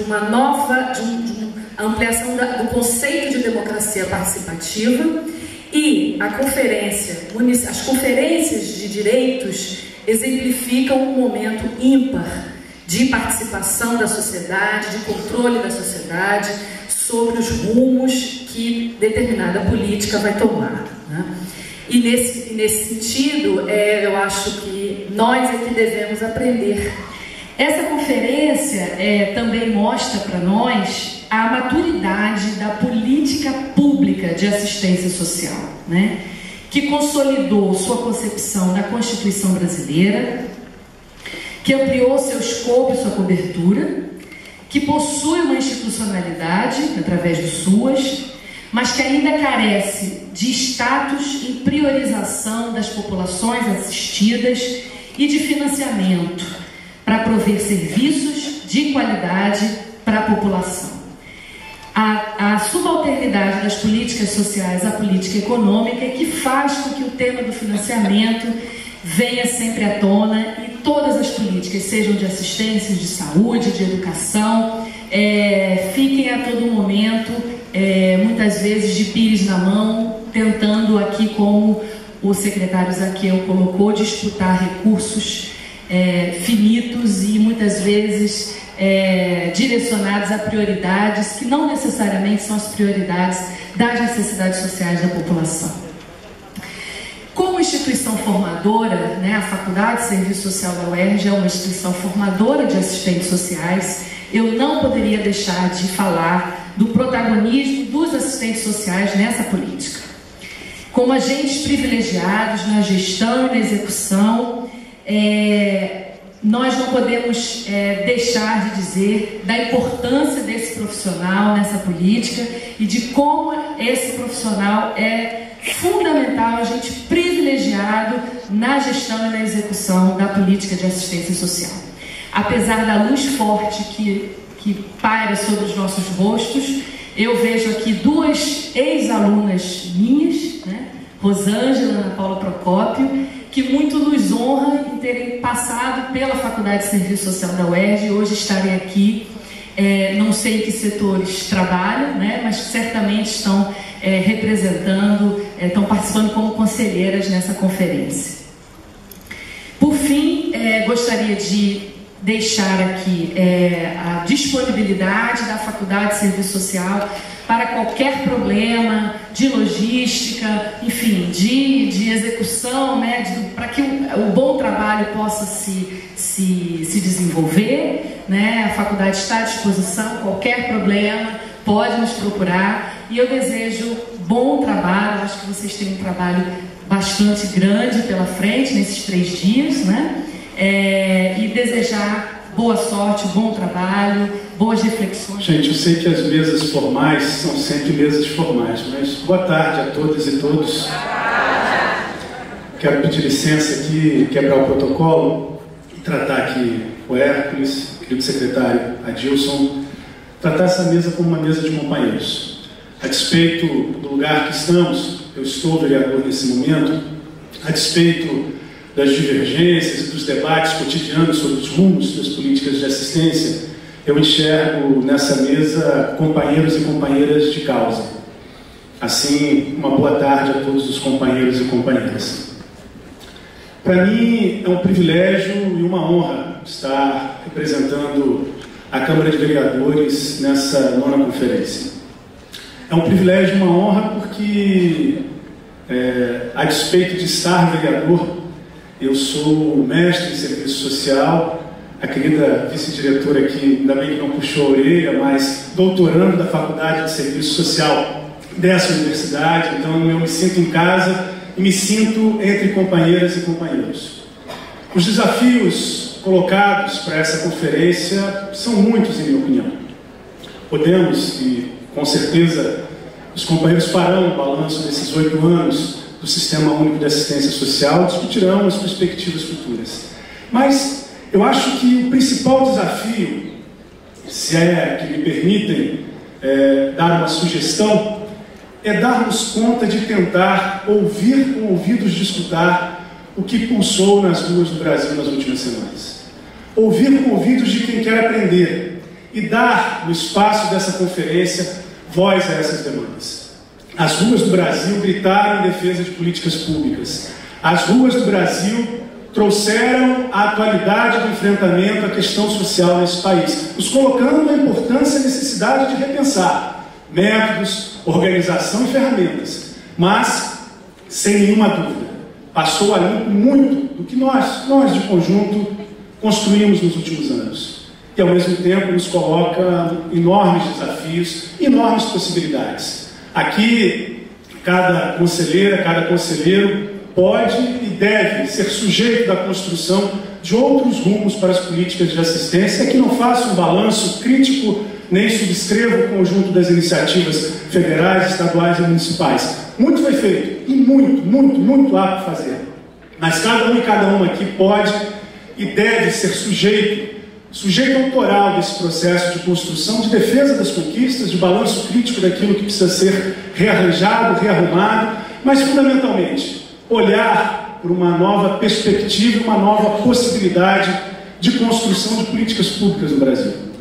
Speaker 9: ampliação do conceito de democracia participativa e as conferências de direitos exemplificam um momento ímpar de participação da sociedade, de controle da sociedade sobre os rumos que determinada política vai tomar, né? E nesse sentido, eu acho que nós é que devemos aprender. Essa conferência também mostra para nós a maturidade da política pública de assistência social, né? Que consolidou sua concepção na Constituição brasileira, que ampliou seu escopo e sua cobertura, que possui uma institucionalidade através do SUAS, mas que ainda carece de status e priorização das populações assistidas e de financiamento para prover serviços de qualidade para a população. A subalternidade das políticas sociais à política econômica é que faz com que o tema do financiamento venha sempre à tona e todas as políticas, sejam de assistência, de saúde, de educação, fiquem a todo momento, muitas vezes de pires na mão, tentando aqui, como o secretário Zaqueu colocou, disputar recursos finitos e muitas vezes direcionados a prioridades que não necessariamente são as prioridades das necessidades sociais da população. Como instituição formadora, a Faculdade de Serviço Social da UERJ é uma instituição formadora de assistentes sociais. Eu não poderia deixar de falar do protagonismo dos assistentes sociais nessa política. Como agentes privilegiados na gestão e na execução, nós não podemos deixar de dizer da importância desse profissional nessa política e de como esse profissional é fundamental, agente privilegiado na gestão e na execução da política de assistência social. Apesar da luz forte que paira sobre os nossos rostos, eu vejo aqui duas ex-alunas minhas, Rosângela e Ana Paula Procópio, que muito nos honra em terem passado pela Faculdade de Serviço Social da UERJ e hoje estarem aqui. Não sei em que setores trabalham, mas certamente estão representando, estão participando como conselheiras nessa conferência. Por fim, gostaria de deixar aqui a disponibilidade da Faculdade de Serviço Social para qualquer problema de logística, enfim, de execução, para que o bom trabalho possa se desenvolver, A faculdade está à disposição, qualquer problema pode nos procurar e eu desejo bom trabalho. Acho que vocês têm um trabalho bastante grande pela frente nesses 3 dias, e desejar boa sorte, bom trabalho, boas reflexões.
Speaker 1: Gente, eu sei que as mesas formais são sempre mesas formais, mas boa tarde a todas e todos. Quero pedir licença aqui, quebrar o protocolo e tratar aqui o Hércules, querido secretário Adilson, tratar essa mesa como uma mesa de companheiros. A despeito do lugar que estamos, eu estou vereador nesse momento, a despeito das divergências e dos debates cotidianos sobre os rumos das políticas de assistência, eu enxergo nessa mesa companheiros e companheiras de causa. Assim, uma boa tarde a todos os companheiros e companheiras. Para mim é um privilégio e uma honra estar representando a Câmara de Vereadores nessa 9ª conferência. É um privilégio e uma honra porque, a despeito de estar vereador, eu sou mestre em serviço social, a querida vice-diretora aqui, ainda bem que não puxou a orelha, mas doutorando da Faculdade de Serviço Social dessa universidade, então eu me sinto em casa e me sinto entre companheiras e companheiros. Os desafios colocados para essa conferência são muitos, em minha opinião. Podemos, e com certeza os companheiros farão um balanço desses 8 anos do Sistema Único de Assistência Social, discutirão as perspectivas futuras. Mas eu acho que o principal desafio, se é que me permitem dar uma sugestão, é darmos conta de tentar ouvir com ouvidos de escutar o que pulsou nas ruas do Brasil nas últimas semanas. Ouvir com ouvidos de quem quer aprender e dar, no espaço dessa conferência, voz a essas demandas. As ruas do Brasil gritaram em defesa de políticas públicas. As ruas do Brasil trouxeram a atualidade do enfrentamento à questão social nesse país, nos colocando na importância e necessidade de repensar métodos, organização e ferramentas. Mas, sem nenhuma dúvida, passou a limpo muito do que nós de conjunto, construímos nos últimos anos. E, ao mesmo tempo, nos coloca enormes desafios, enormes possibilidades. Aqui, cada conselheira, cada conselheiro pode e deve ser sujeito da construção de outros rumos para as políticas de assistência, que não faça um balanço crítico, nem subscreva o conjunto das iniciativas federais, estaduais e municipais. Muito foi feito, e muito há para fazer. Mas cada um e cada uma aqui pode e deve ser sujeito autoral desse processo de construção, de defesa das conquistas, de balanço crítico daquilo que precisa ser rearranjado, rearrumado, mas fundamentalmente olhar para uma nova perspectiva, uma nova possibilidade de construção de políticas públicas no Brasil.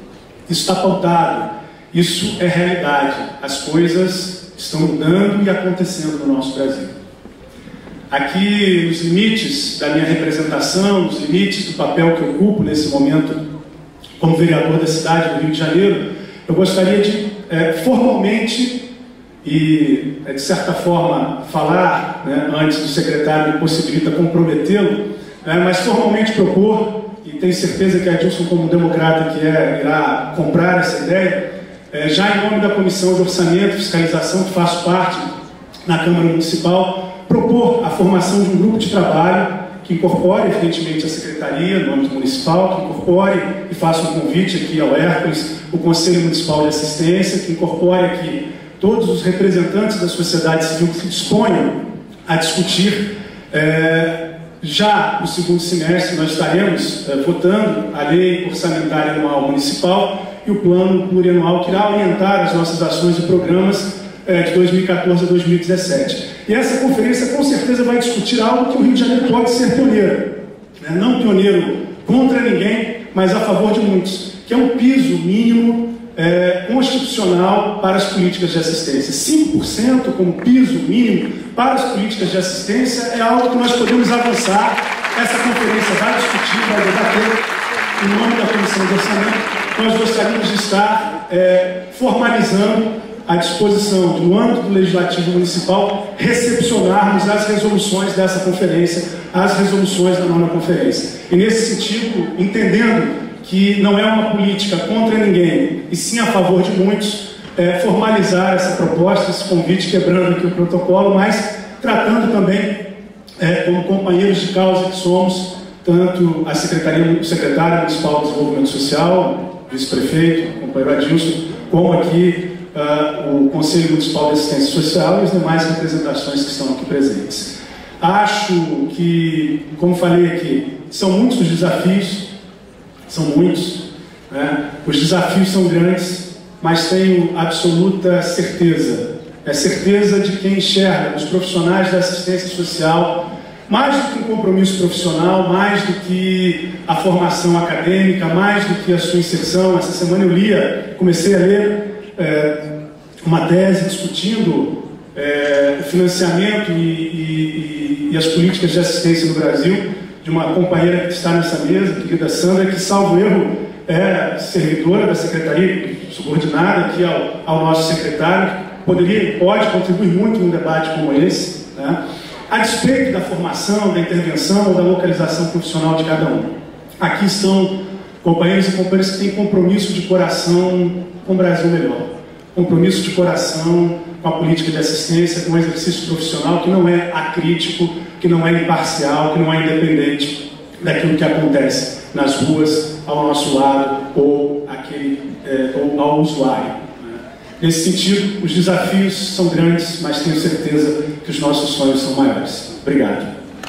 Speaker 10: Isso está pautado, isso é realidade. As coisas estão mudando e acontecendo no nosso Brasil. Aqui, nos limites da minha representação, nos limites do papel que eu ocupo nesse momento como vereador da cidade do Rio de Janeiro, eu gostaria de formalmente e, de certa forma, falar, né, antes do secretário me possibilita comprometê-lo, mas formalmente propor, e tenho certeza que a Adilson, como democrata que irá comprar essa ideia, já em nome da Comissão de Orçamento e Fiscalização, que faço parte na Câmara Municipal, propor a formação de um grupo de trabalho que incorpore, evidentemente, a Secretaria, no âmbito municipal, que incorpore, e faço um convite aqui ao Hércules, o Conselho Municipal de Assistência, que incorpore aqui todos os representantes da sociedade civil que se disponham a discutir. Já no segundo semestre nós estaremos votando a Lei Orçamentária Anual Municipal e o Plano Plurianual que irá orientar as nossas ações e programas de 2014 a 2017. E essa conferência com certeza vai discutir algo que o Rio de Janeiro pode ser pioneiro, né? Não pioneiro contra ninguém, mas a favor de muitos, que é um piso mínimo constitucional para as políticas de assistência. 5% como piso mínimo para as políticas de assistência é algo que nós podemos avançar. Essa conferência vai discutir, vai debater, em nome da Comissão de Orçamento. Nós gostaríamos de estar formalizando a disposição de, no âmbito do Legislativo Municipal, recepcionarmos as resoluções dessa conferência, as resoluções da 9ª conferência. E nesse sentido, entendendo que não é uma política contra ninguém, e sim a favor de muitos, formalizar essa proposta, esse convite, quebrando aqui o protocolo, mas tratando também, como companheiros de causa que somos, tanto a Secretaria, o Secretário Municipal de Desenvolvimento Social, vice-prefeito, o companheiro Adilson, como aqui o Conselho Municipal de Assistência Social e as demais representações que estão aqui presentes. Acho que, como falei aqui, são muitos os desafios, são muitos, né? Os desafios são grandes, mas tenho absoluta certeza, certeza de quem enxerga os profissionais da assistência social, mais do que um compromisso profissional, mais do que a formação acadêmica, mais do que a sua inserção. Essa semana eu comecei a ler uma tese discutindo o financiamento e as políticas de assistência no Brasil, de uma companheira que está nessa mesa, querida Sandra, que, salvo erro, é servidora da Secretaria, subordinada aqui ao nosso secretário, pode contribuir muito num debate como esse, né? A despeito da formação, da intervenção ou da localização profissional de cada um. Aqui estão companheiros e companheiras que têm compromisso de coração com o Brasil melhor, compromisso de coração com a política de assistência, com o exercício profissional que não é acrítico, que não é imparcial, que não é independente daquilo que acontece nas ruas, ao nosso lado ou ao usuário. Nesse sentido, os desafios são grandes, mas tenho certeza que os nossos sonhos são maiores. Obrigado.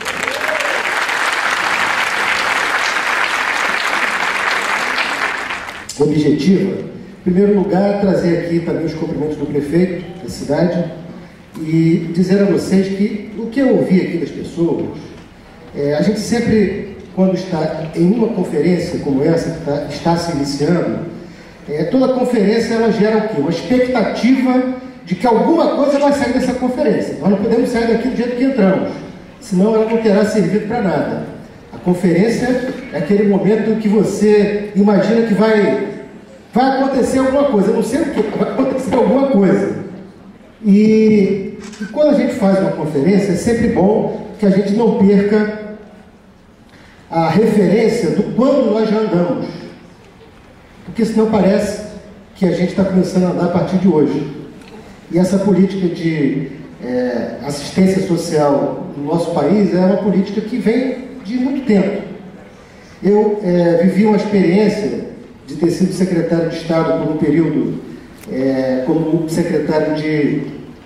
Speaker 11: Objetiva, em primeiro lugar, trazer aqui também os cumprimentos do prefeito da cidade e dizer a vocês que o que eu ouvi aqui das pessoas, a gente sempre, quando está em uma conferência como essa, que está se iniciando, toda conferência ela gera o quê? Uma expectativa de que alguma coisa vai sair dessa conferência. Nós não podemos sair daqui do jeito que entramos, senão ela não terá servido para nada. A conferência é aquele momento em que você imagina que vai acontecer alguma coisa. Eu não sei o que, vai acontecer alguma coisa. E quando a gente faz uma conferência, é sempre bom que a gente não perca a referência do quando nós já andamos. Porque senão parece que a gente está começando a andar a partir de hoje. E essa política de assistência social no nosso país é uma política que vem de muito tempo. Eu vivi uma experiência de ter sido secretário de Estado por um período como secretário de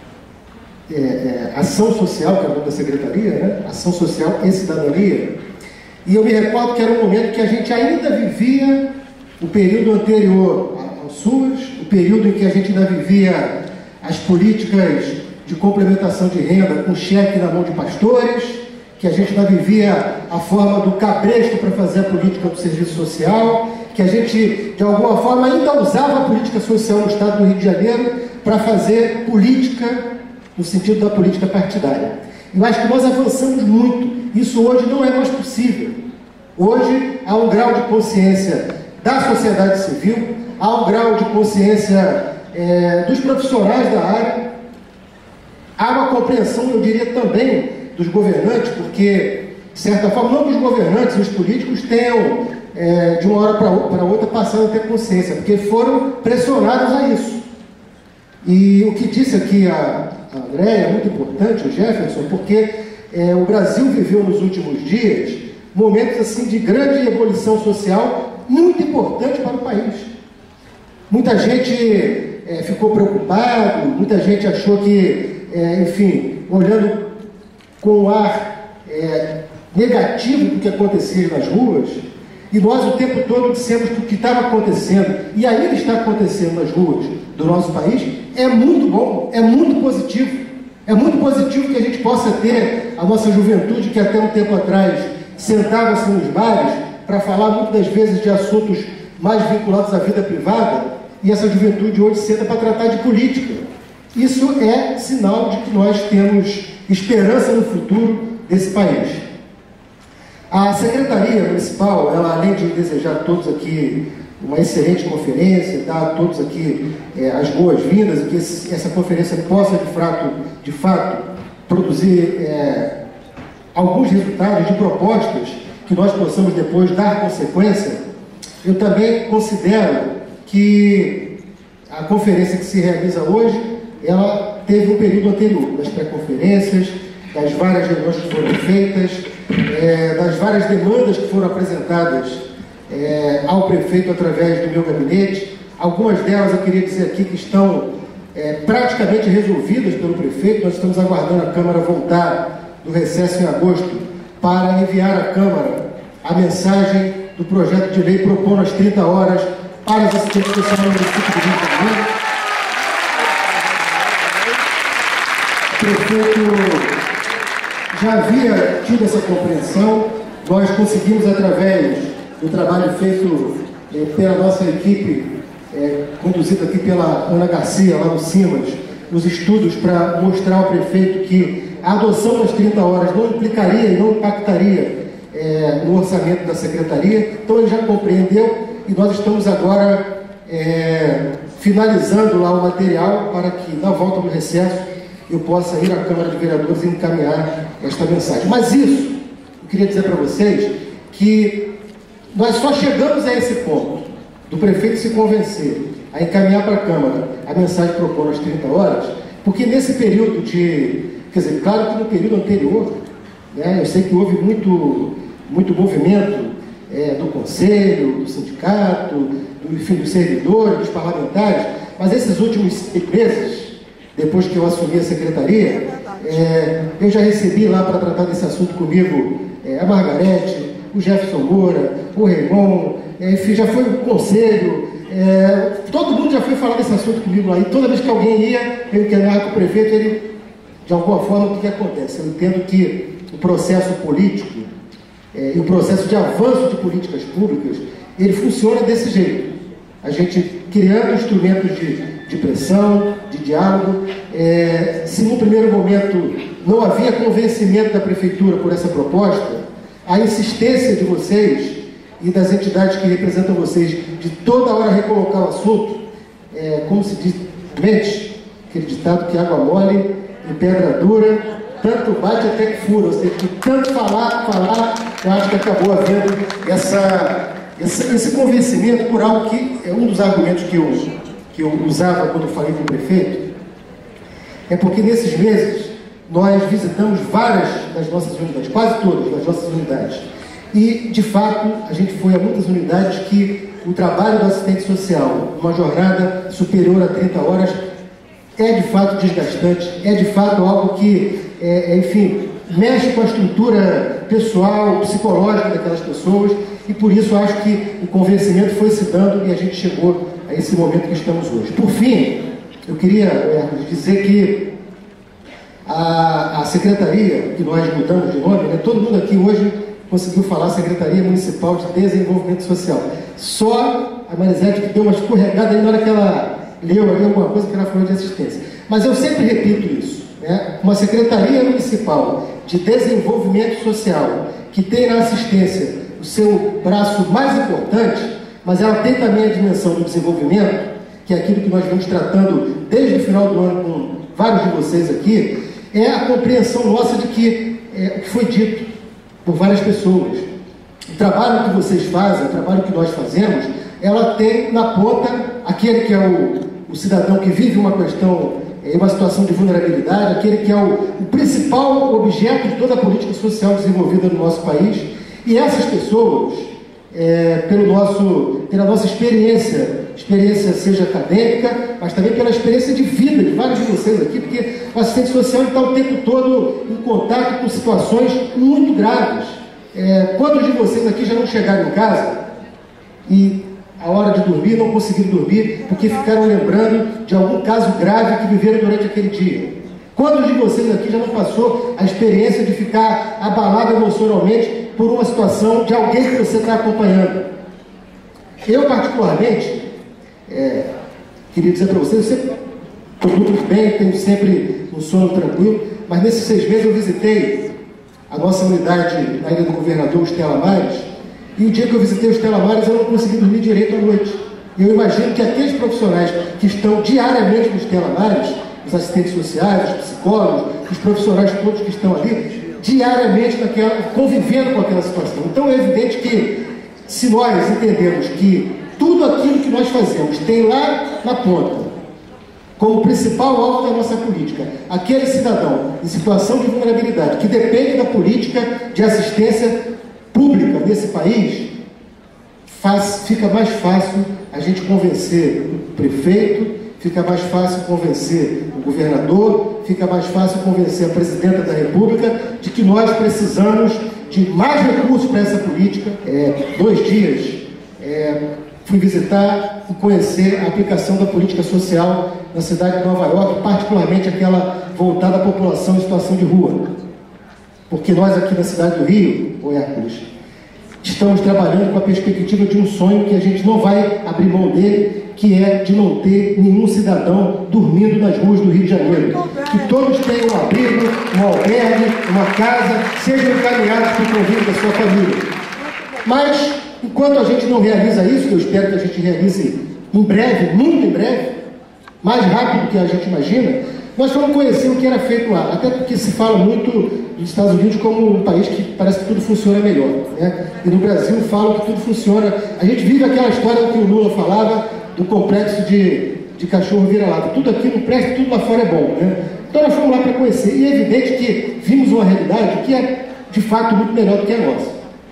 Speaker 11: Ação Social, que é o nome da secretaria, né? Ação Social e Cidadania. E eu me recordo que era um momento que a gente ainda vivia o período anterior ao SUS, o período em que a gente ainda vivia as políticas de complementação de renda com cheque na mão de pastores, que a gente ainda vivia a forma do cabresto para fazer a política do serviço social, que a gente, de alguma forma, ainda usava a política social no Estado do Rio de Janeiro para fazer política no sentido da política partidária. Eu acho que nós avançamos muito. Isso hoje não é mais possível. Hoje há um grau de consciência da sociedade civil, há um grau de consciência dos profissionais da área, há uma compreensão, eu diria, também dos governantes, porque, de certa forma, não que os governantes e os políticos tenham, de uma hora para outra, passado a ter consciência, porque foram pressionados a isso. E o que disse aqui a Andréia é muito importante, o Jefferson, porque o Brasil viveu nos últimos dias momentos assim de grande ebulição social muito importante para o país. Muita gente ficou preocupado, muita gente achou que, enfim, olhando com um ar negativo do que acontecia nas ruas, e nós o tempo todo dissemos que o que estava acontecendo, e ainda está acontecendo nas ruas do nosso país, é muito bom, é muito positivo. É muito positivo que a gente possa ter a nossa juventude, que até um tempo atrás sentava-se nos bares para falar muitas das vezes de assuntos mais vinculados à vida privada, e essa juventude hoje senta para tratar de política. Isso é sinal de que nós temos esperança no futuro desse país. A Secretaria Municipal, ela, além de desejar a todos aqui uma excelente conferência, dar a todos aqui as boas-vindas, e que essa conferência possa, de fato produzir alguns resultados de propostas que nós possamos depois dar consequência, eu também considero que a conferência que se realiza hoje, ela teve um período anterior, das pré-conferências, das várias reuniões que foram feitas, das várias demandas que foram apresentadas ao prefeito através do meu gabinete. Algumas delas eu queria dizer aqui que estão praticamente resolvidas pelo prefeito. Nós estamos aguardando a Câmara voltar do recesso em agosto para enviar à Câmara a mensagem do projeto de lei propondo as 30 horas para as assistentes sociais no município do Rio de Janeiro. O prefeito já havia tido essa compreensão. Nós conseguimos, através do trabalho feito pela nossa equipe, conduzida aqui pela Ana Garcia, lá no CIMAS, os estudos para mostrar ao prefeito que a adoção das 30 horas não implicaria e não impactaria no orçamento da Secretaria. Então ele já compreendeu e nós estamos agora finalizando lá o material para que, na volta do recesso, eu possa ir à Câmara de Vereadores e encaminhar esta mensagem. Mas isso, eu queria dizer para vocês que nós só chegamos a esse ponto do prefeito se convencer a encaminhar para a Câmara a mensagem propondo as 30 horas, porque nesse período quer dizer, claro que no período anterior, eu sei que houve muito movimento do Conselho, do Sindicato, enfim, dos servidores, dos parlamentares, mas esses últimos 6 meses, depois que eu assumi a Secretaria, eu já recebi lá para tratar desse assunto comigo a Margarete, o Jefferson Moura, o Raymond, enfim, já foi o Conselho, todo mundo já foi falar desse assunto comigo lá, e toda vez que alguém ia, eu encaminhava com o prefeito, ele, de alguma forma, o que acontece? Eu entendo que o processo político e o processo de avanço de políticas públicas, ele funciona desse jeito. A gente criando instrumentos de pressão, de diálogo. Se no primeiro momento não havia convencimento da Prefeitura por essa proposta, a insistência de vocês e das entidades que representam vocês de toda hora recolocar o assunto, como se diz, aquele ditado que água mole e pedra dura, tanto bate até que fura, ou seja, de tanto falar, eu acho que acabou havendo esse convencimento por algo que é um dos argumentos que eu usava quando eu falei com o prefeito, é porque nesses meses nós visitamos várias das nossas unidades, quase todas das nossas unidades, e de fato a gente foi a muitas unidades que o trabalho do assistente social, uma jornada superior a 30 horas, é de fato desgastante, é de fato algo que, enfim, mexe com a estrutura pessoal, psicológica daquelas pessoas, e por isso acho que o convencimento foi se dando e a gente chegou a esse momento que estamos hoje. Por fim, eu queria dizer que a secretaria, que nós mudamos de nome, todo mundo aqui hoje conseguiu falar Secretaria Municipal de Desenvolvimento Social. Só a Marisete que deu uma escorregada aí na hora que ela leu ali alguma coisa que ela falou de assistência. Mas eu sempre repito isso, né? Uma Secretaria Municipal de Desenvolvimento Social, que tem na assistência o seu braço mais importante, mas ela tem também a dimensão do desenvolvimento, que é aquilo que nós vamos tratando desde o final do ano com vários de vocês aqui, é a compreensão nossa de que o que foi dito por várias pessoas. O trabalho que vocês fazem, o trabalho que nós fazemos, ela tem na ponta aquele que é o cidadão que vive uma questão, uma situação de vulnerabilidade, aquele que é o principal objeto de toda a política social desenvolvida no nosso país. E essas pessoas, pela nossa experiência seja acadêmica, mas também pela experiência de vida de vários de vocês aqui, porque o assistente social está o tempo todo em contato com situações muito graves. Quantos de vocês aqui já não chegaram em casa e a hora de dormir não conseguiram dormir porque ficaram lembrando de algum caso grave que viveram durante aquele dia? Quantos de vocês aqui já não passou a experiência de ficar abalado emocionalmente por uma situação de alguém que você está acompanhando? Eu, particularmente, queria dizer para vocês, eu sempre estou muito bem, tenho sempre um sono tranquilo, mas nesses 6 meses eu visitei a nossa unidade na Ilha do Governador, os Telamares, e o dia que eu visitei os Telamares eu não consegui dormir direito à noite. E eu imagino que aqueles profissionais que estão diariamente nos Telamares, os assistentes sociais, os psicólogos, os profissionais todos que estão ali, diariamente convivendo com aquela situação. Então é evidente que, se nós entendemos que tudo aquilo que nós fazemos tem lá na ponta, como principal alvo da nossa política, aquele cidadão em situação de vulnerabilidade, que depende da política de assistência pública desse país, fica mais fácil a gente convencer o prefeito, fica mais fácil convencer o governador, fica mais fácil convencer a presidenta da República de que nós precisamos de mais recursos para essa política. 2 dias fui visitar e conhecer a aplicação da política social na cidade de Nova York, particularmente aquela voltada à população em situação de rua. Porque nós aqui na cidade do Rio, Hércules, estamos trabalhando com a perspectiva de um sonho que a gente não vai abrir mão dele, que é de não ter nenhum cidadão dormindo nas ruas do Rio de Janeiro. Que todos tenham um abrigo, um albergue, uma casa, sejam encaminhados para o convívio da sua família. Mas, enquanto a gente não realiza isso, que eu espero que a gente realize em breve, muito em breve, mais rápido do que a gente imagina, nós vamos conhecer o que era feito lá. Até porque se fala muito dos Estados Unidos como um país que parece que tudo funciona melhor, né? E no Brasil falam que tudo funciona. A gente vive aquela história que o Lula falava do complexo de cachorro vira-lata. Tudo aqui não presta, tudo lá fora é bom, né? Então nós fomos lá para conhecer. E é evidente que vimos uma realidade que é, de fato, muito melhor do que a nossa.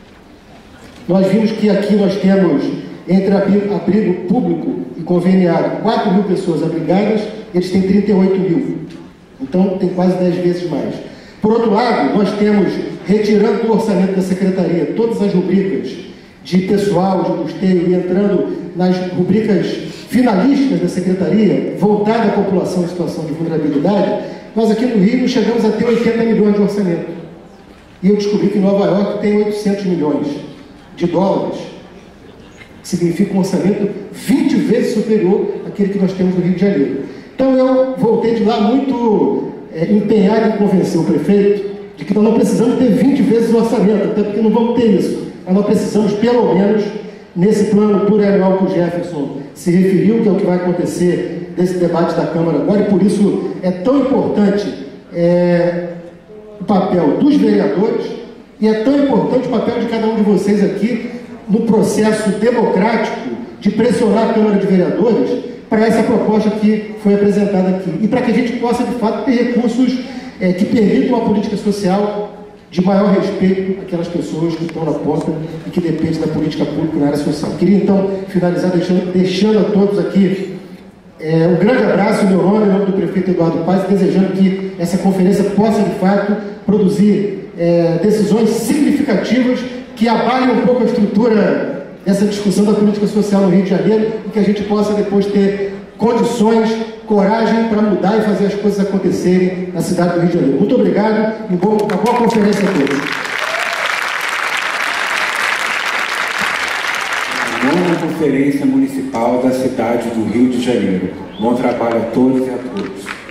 Speaker 11: Nós vimos que aqui nós temos, entre abrigo público e conveniado, 4.000 pessoas abrigadas, eles têm 38.000. Então tem quase 10 vezes mais. Por outro lado, nós temos, retirando do orçamento da Secretaria todas as rubricas de pessoal, de custeio, e entrando nas rubricas finalísticas da Secretaria, voltada à população em situação de vulnerabilidade, nós aqui no Rio chegamos a ter 80 milhões de orçamento. E eu descobri que Nova York tem 800 milhões de dólares, que significa um orçamento 20 vezes superior àquele que nós temos no Rio de Janeiro. Então eu voltei de lá muito empenhado em convencer o prefeito de que nós não precisamos ter 20 vezes o orçamento, até porque não vamos ter isso. Mas nós precisamos, pelo menos, nesse plano plurianual que o Jefferson se referiu, que é o que vai acontecer desse debate da Câmara agora, e por isso é tão importante o papel dos vereadores, e é tão importante o papel de cada um de vocês aqui no processo democrático de pressionar a Câmara de Vereadores para essa proposta que foi apresentada aqui. E para que a gente possa, de fato, ter recursos que permitam uma política social de maior respeito àquelas pessoas que estão na ponta e que dependem da política pública na área social. Queria, então, finalizar deixando a todos aqui um grande abraço em meu nome, em nome do prefeito Eduardo Paes, desejando que essa conferência possa, de fato, produzir decisões significativas que abalem um pouco a estrutura dessa discussão da política social no Rio de Janeiro e que a gente possa depois ter condições, coragem para mudar e fazer as coisas acontecerem na cidade do Rio de Janeiro. Muito obrigado e uma boa conferência a todos.
Speaker 5: Conferência Municipal da cidade do Rio de Janeiro. Bom trabalho a todos e a todas.